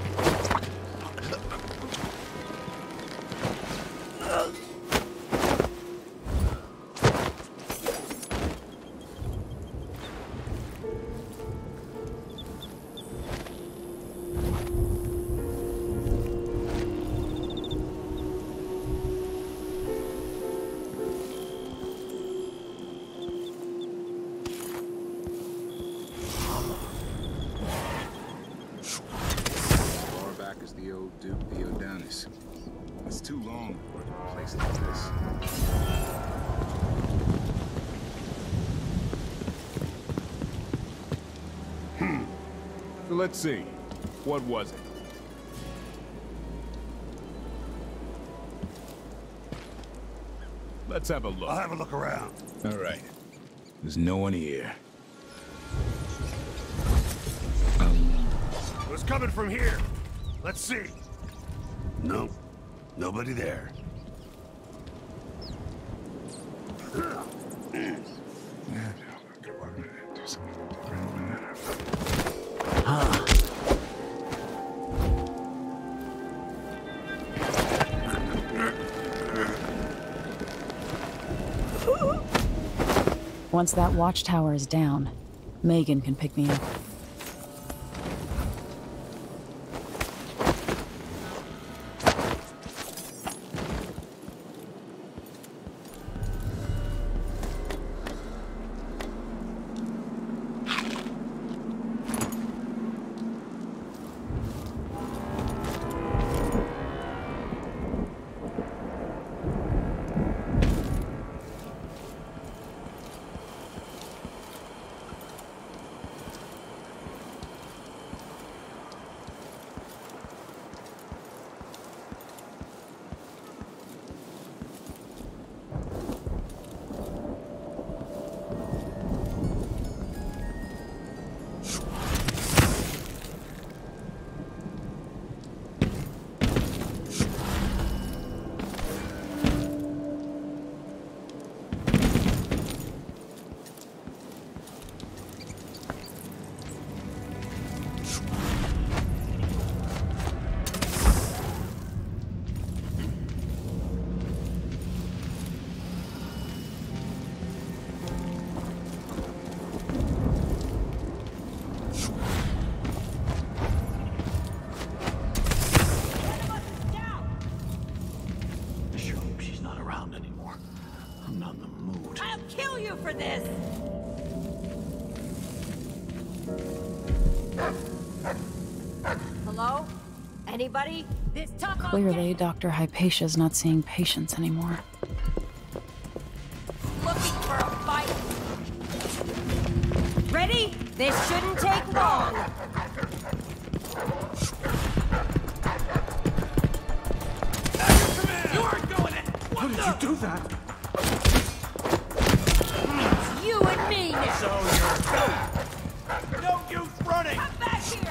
It's too long for a place like this. Hmm. So let's see. What was it? Let's have a look. I'll have a look around. All right. There's no one here. It was coming from here. Let's see. Nope. Nobody there. Once that watchtower is down, Megan can pick me up. Hello? Anybody? This talk. Clearly, Doctor Hypatia's not seeing patients anymore. Looking for a fight. Ready? This shouldn't take long. You aren't going in. How did you do that? It's you and me now. So you're back. No use running. Come back here.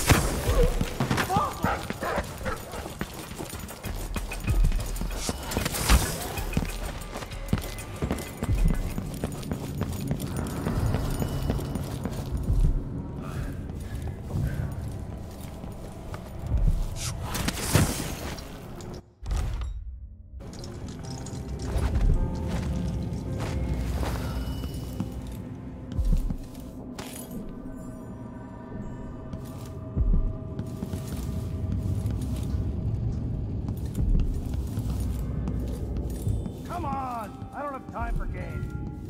Come on! I don't have time for games.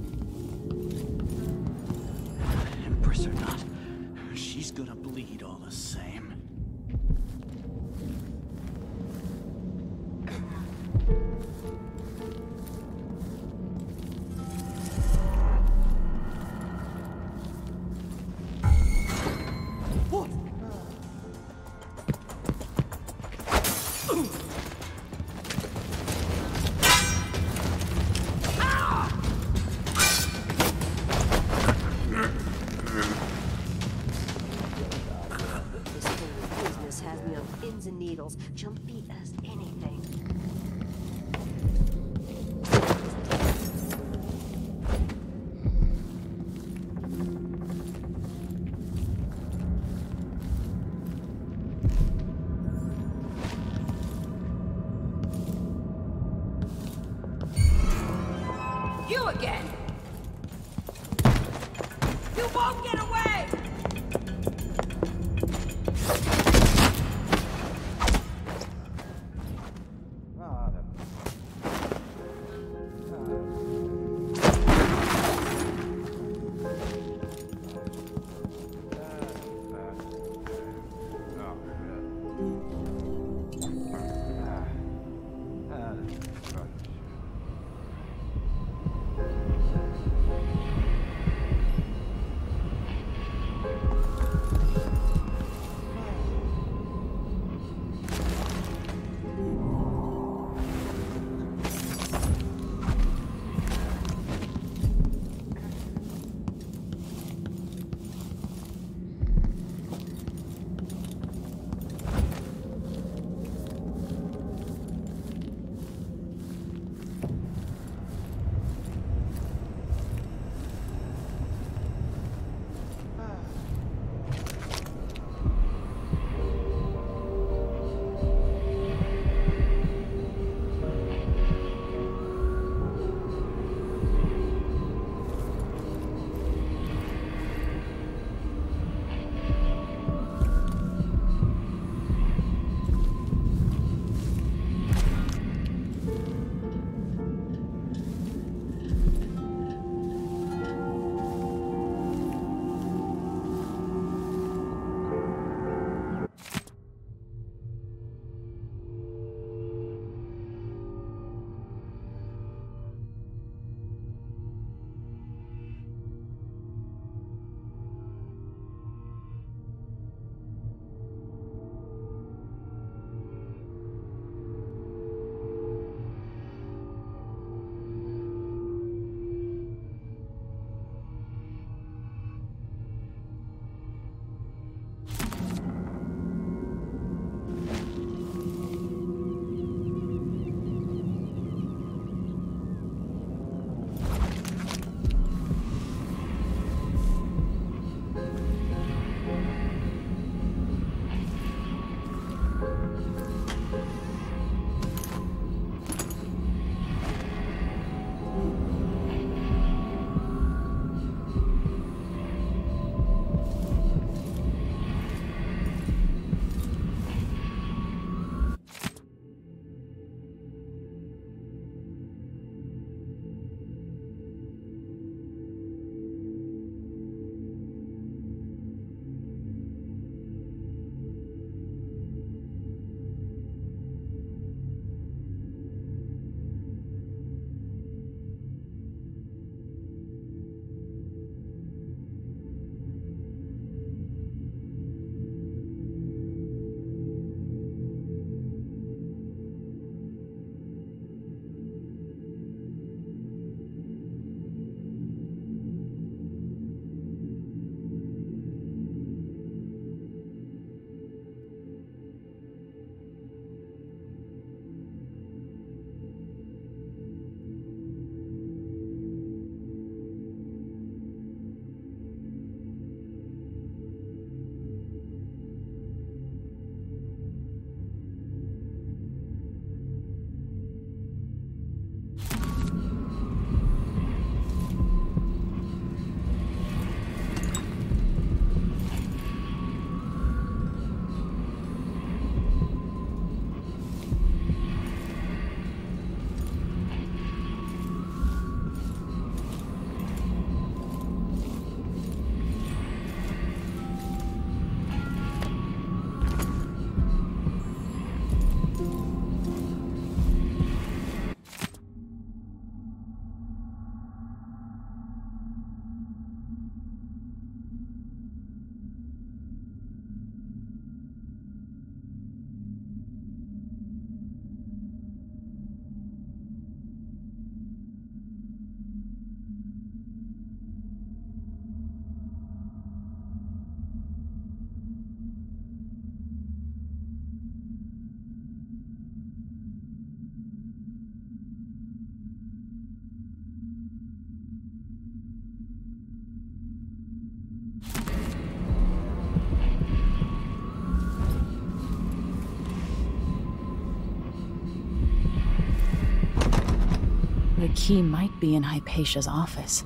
Empress or not, she's gonna bleed all the same. You again! You won't get away! The key might be in Hypatia's office.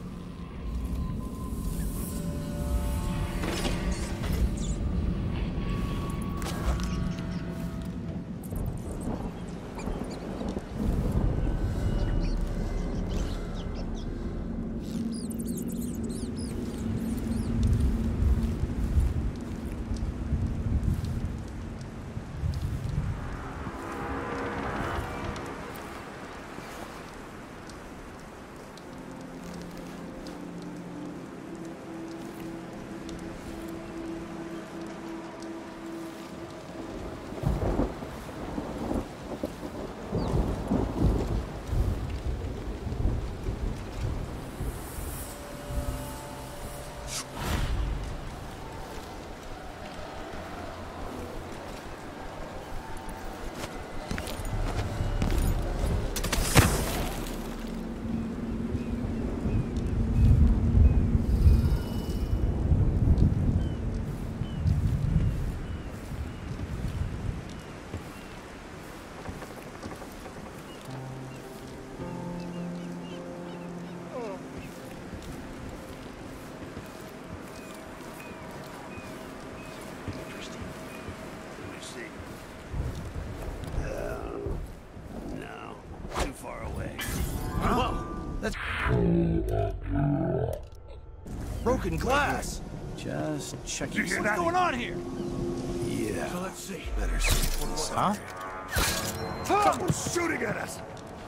Broken glass. Just checking. What's going on here? Yeah. So let's see. Better see. Huh? Someone's shooting at us.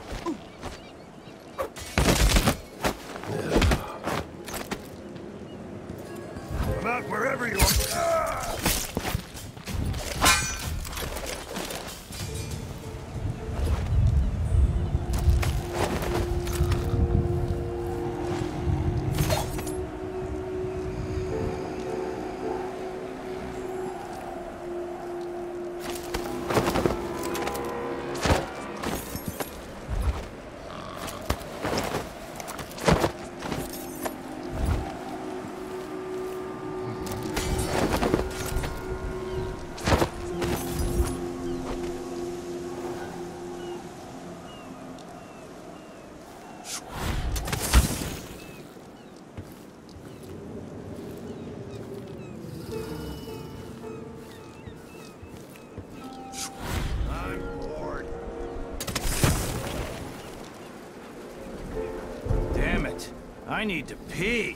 Come out wherever you are. Ah! I need to pee.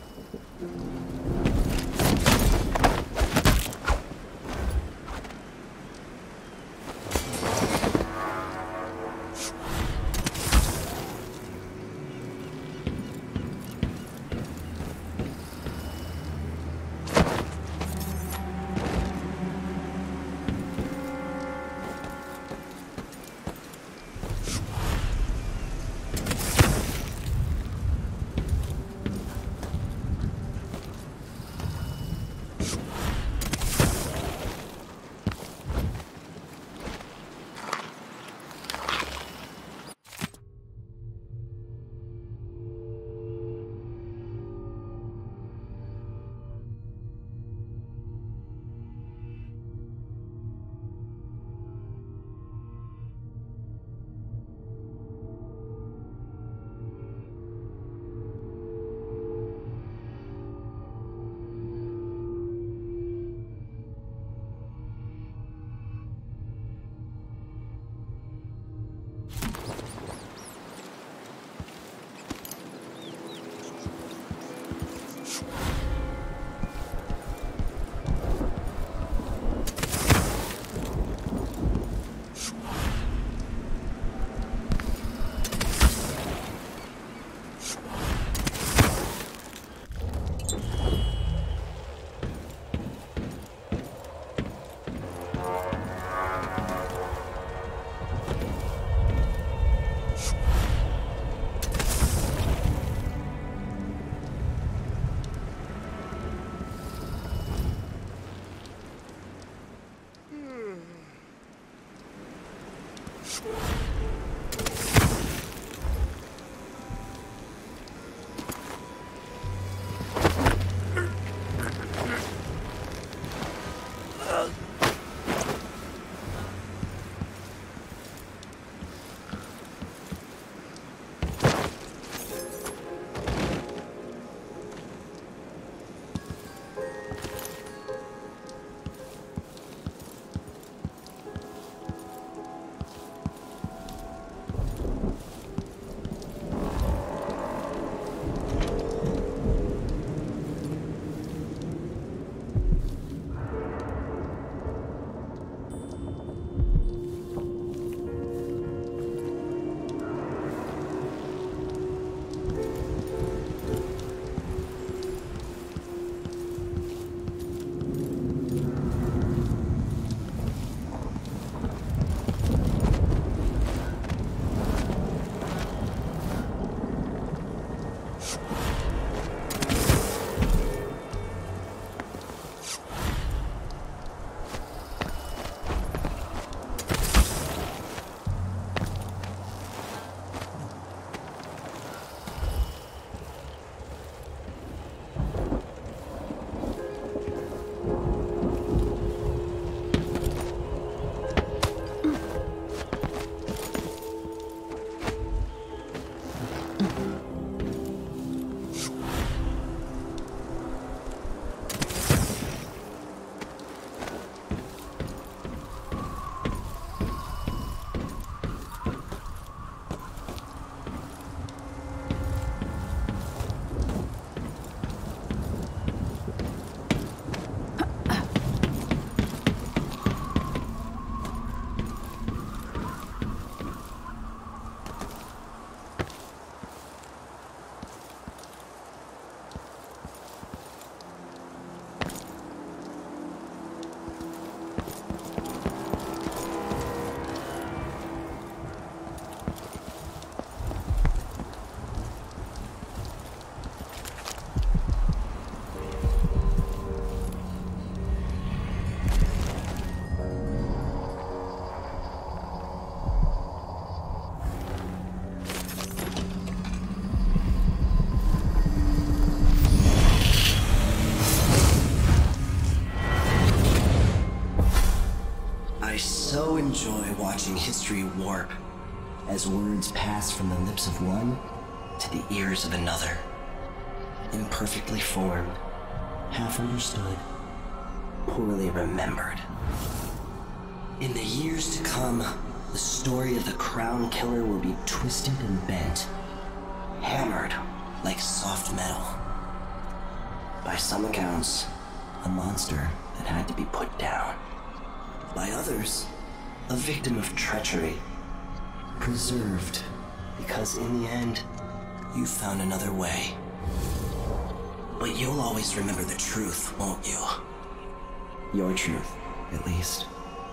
enjoy watching history warp as words pass from the lips of one to the ears of another. Imperfectly formed, half understood, poorly remembered. In the years to come, the story of the Crown Killer will be twisted and bent, hammered like soft metal. By some accounts, a monster that had to be put down. By others, a victim of treachery, preserved because in the end, you found another way. But you'll always remember the truth, won't you? Your truth, at least.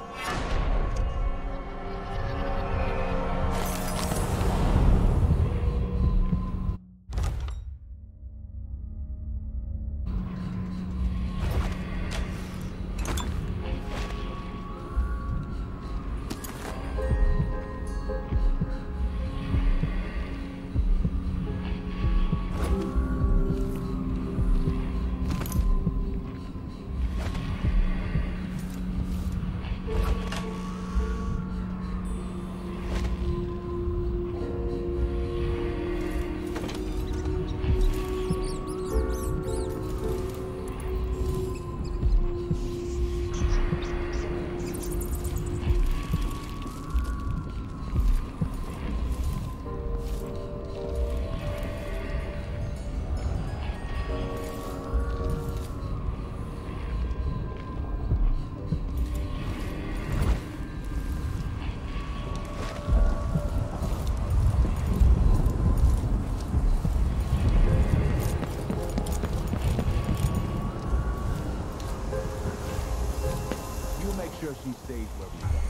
Sure she stays where we want.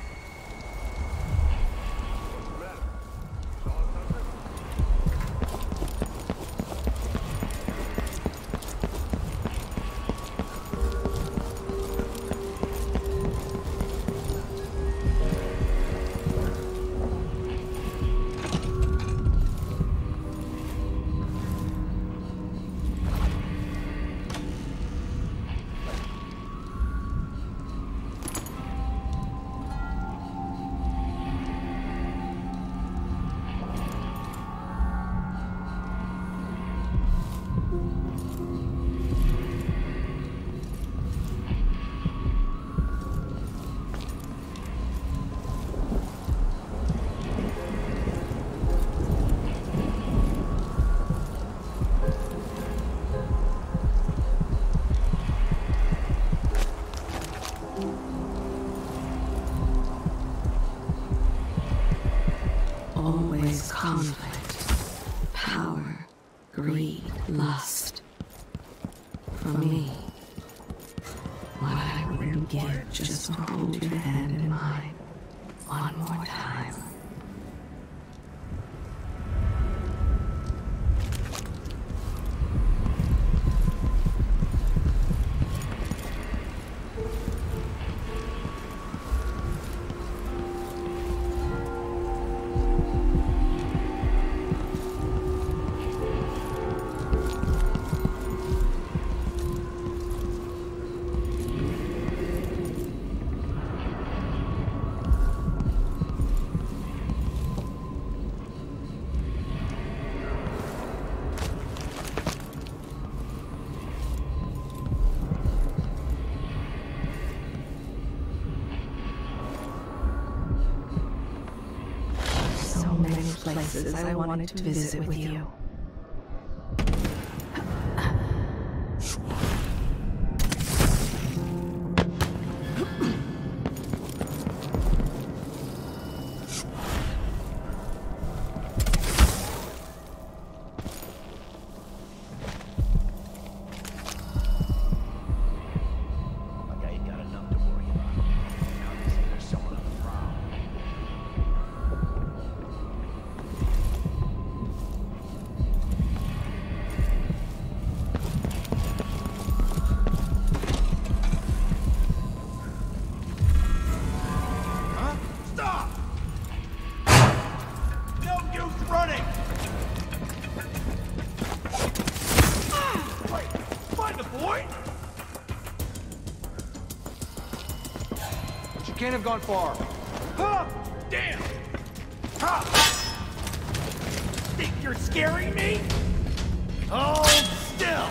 Always conflict, power, greed, lust. For me, what I wouldn't give just to hold your hand in mine one more time. Places I wanted to visit with you. Can't have gone far. Damn! Think you're scaring me? Hold still!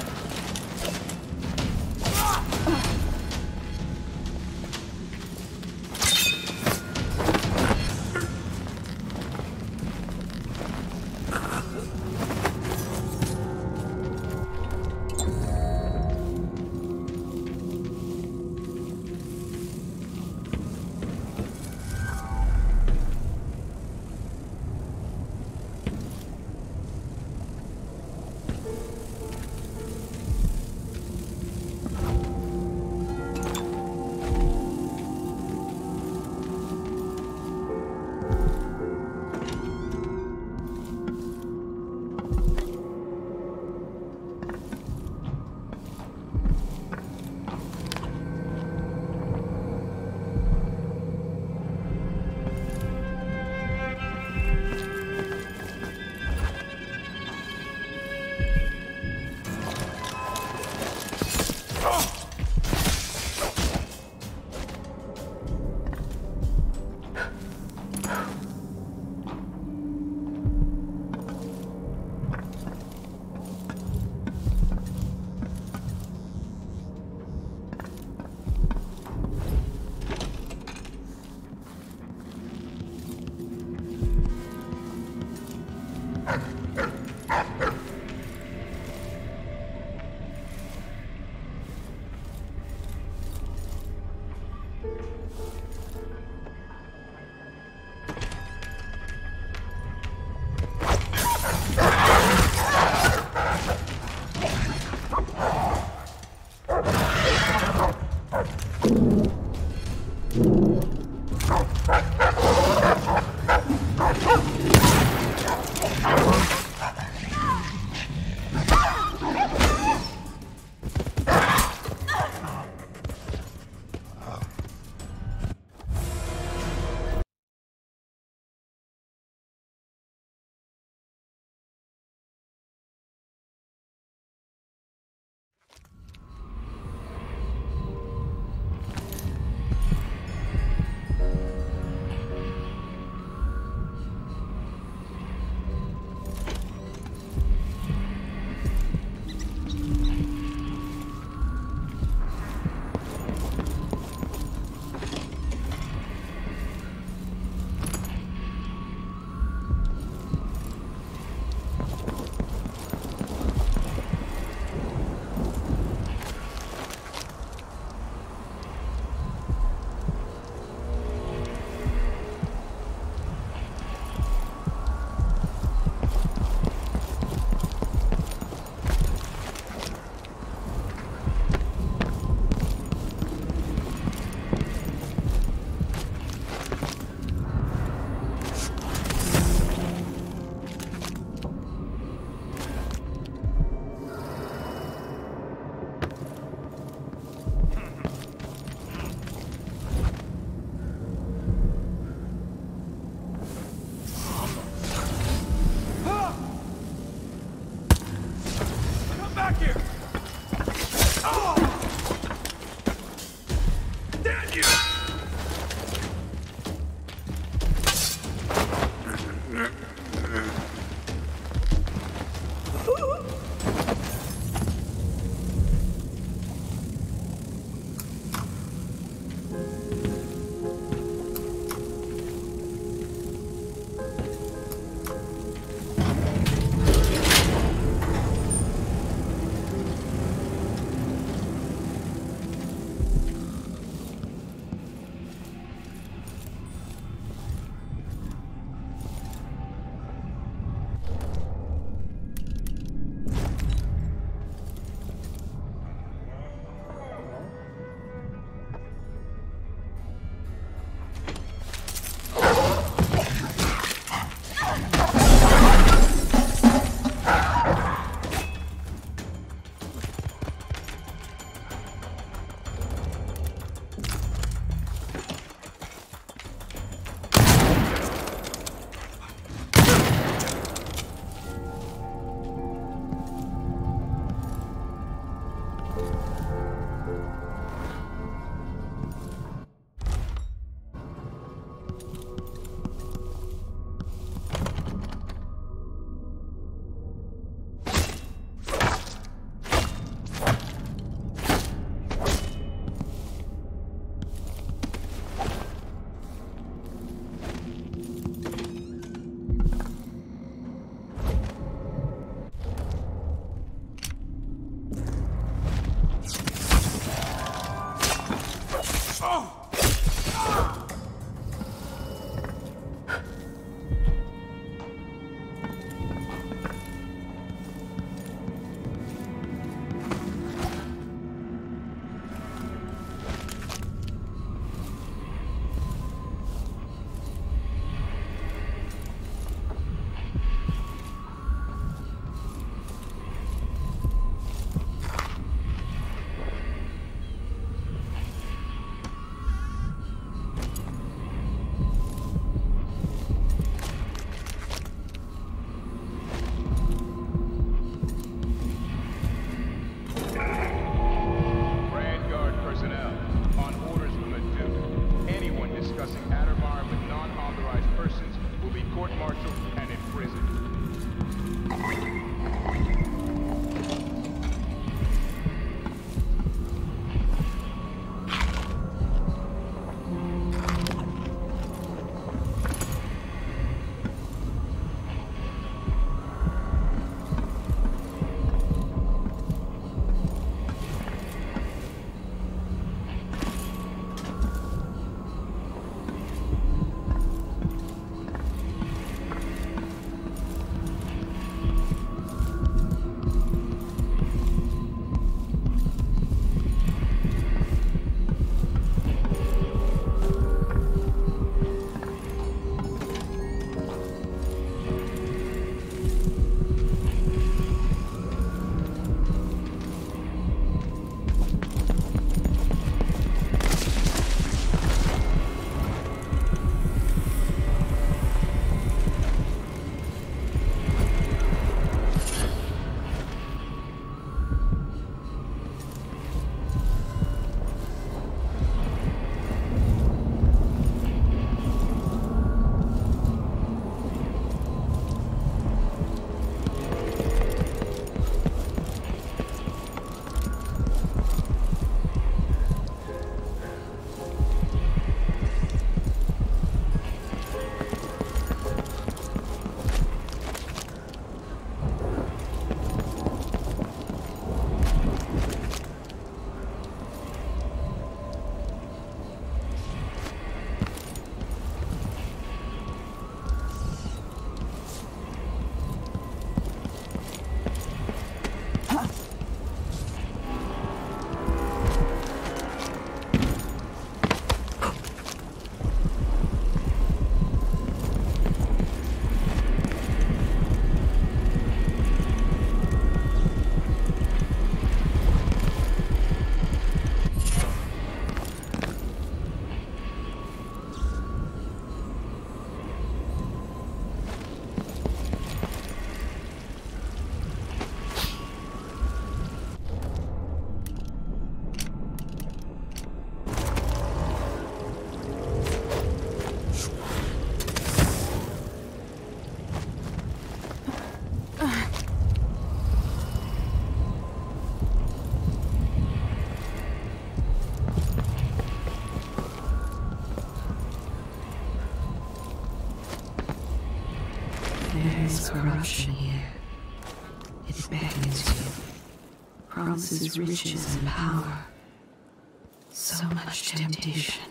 corruption here. It beckons you, promises riches and power. So much temptation.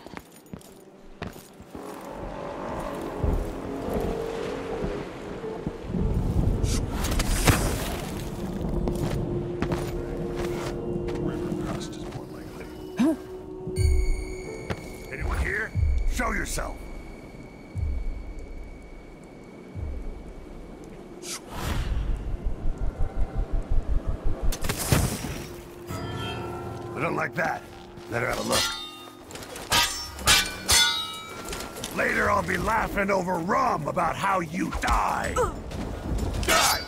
Anyone here? Show yourself. I don't like that. Better have a look. Later I'll be laughing over rum about how you die. Die!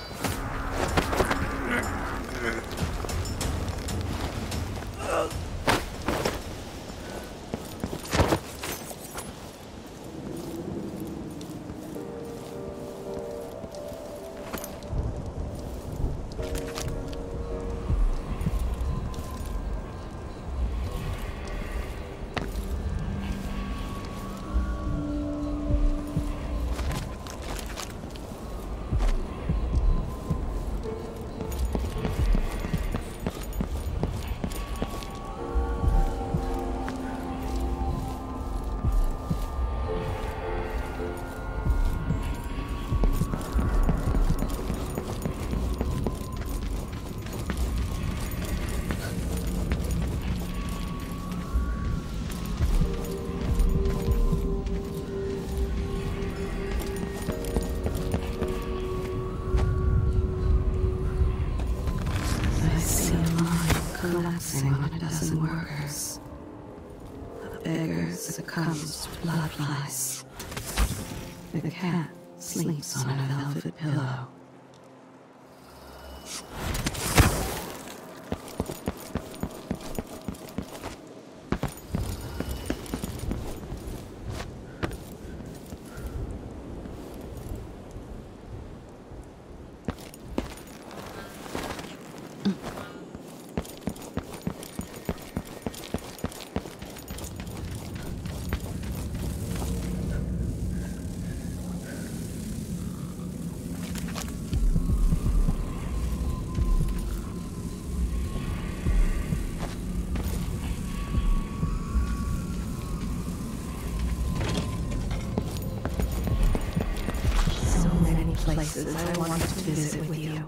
Collapsing on a dozen workers. A beggar succumbs to blood flies. The cat sleeps on a velvet pillow. Places I wanted to visit with you.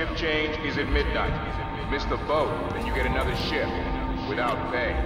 shift change is at midnight. Miss the boat, and you get another shift. Without pay.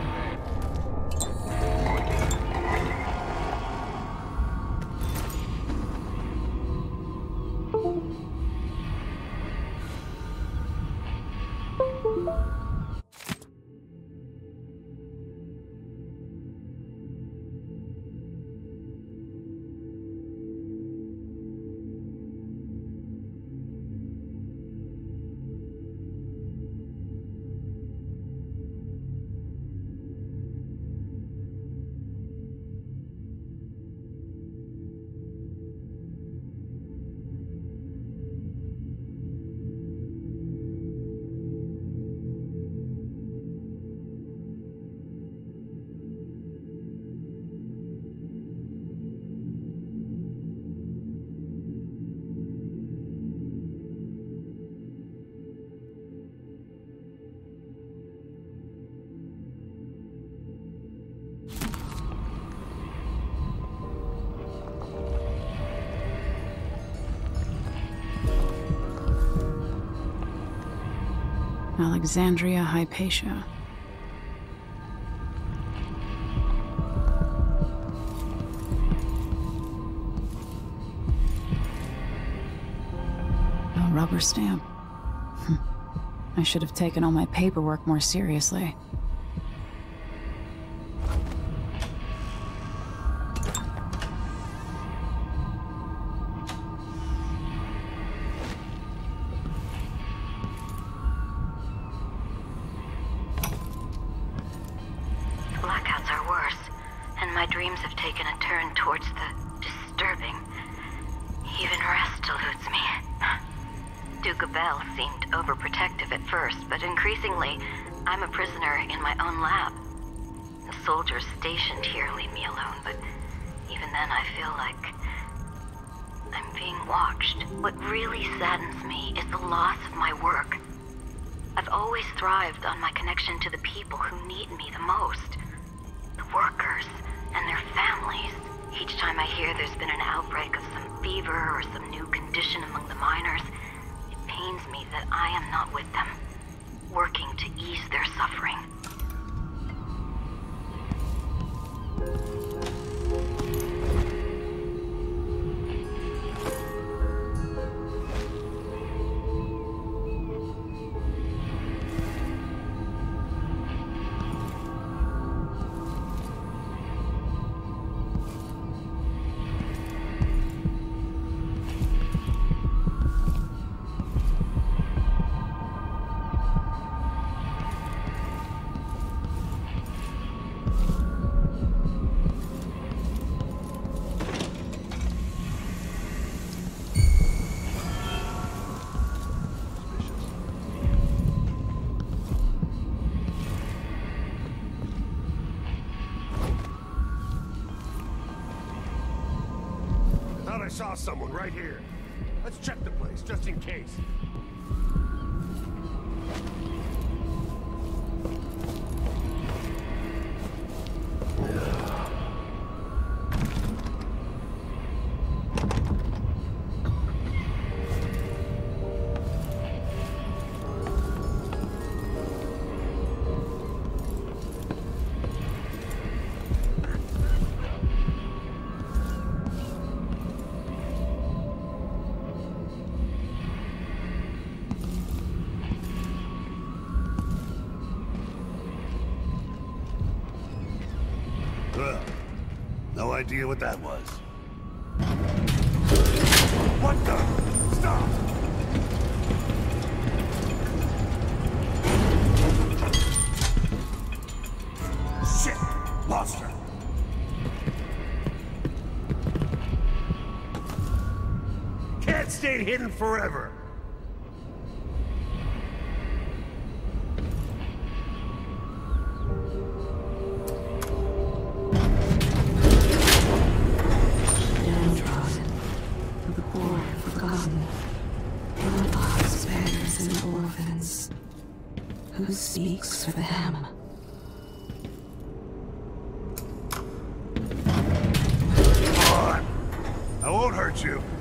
Alexandria Hypatia. A rubber stamp. I should have taken all my paperwork more seriously. I'm a prisoner in my own lab. The soldiers stationed here leave me alone, but even then I feel like I'm being watched. What really saddens me is the loss of my work. I've always thrived on my connection to the people who need me the most. The workers and their families. Each time I hear there's been an outbreak of some fever or some new condition among the miners, it pains me that I am not with them, working to ease their suffering. I saw someone right here. Let's check the place, just in case. Well, no idea what that was. What the? Stop! Shit! Lost her! Can't stay hidden forever! Who speaks for them? Come on! I won't hurt you.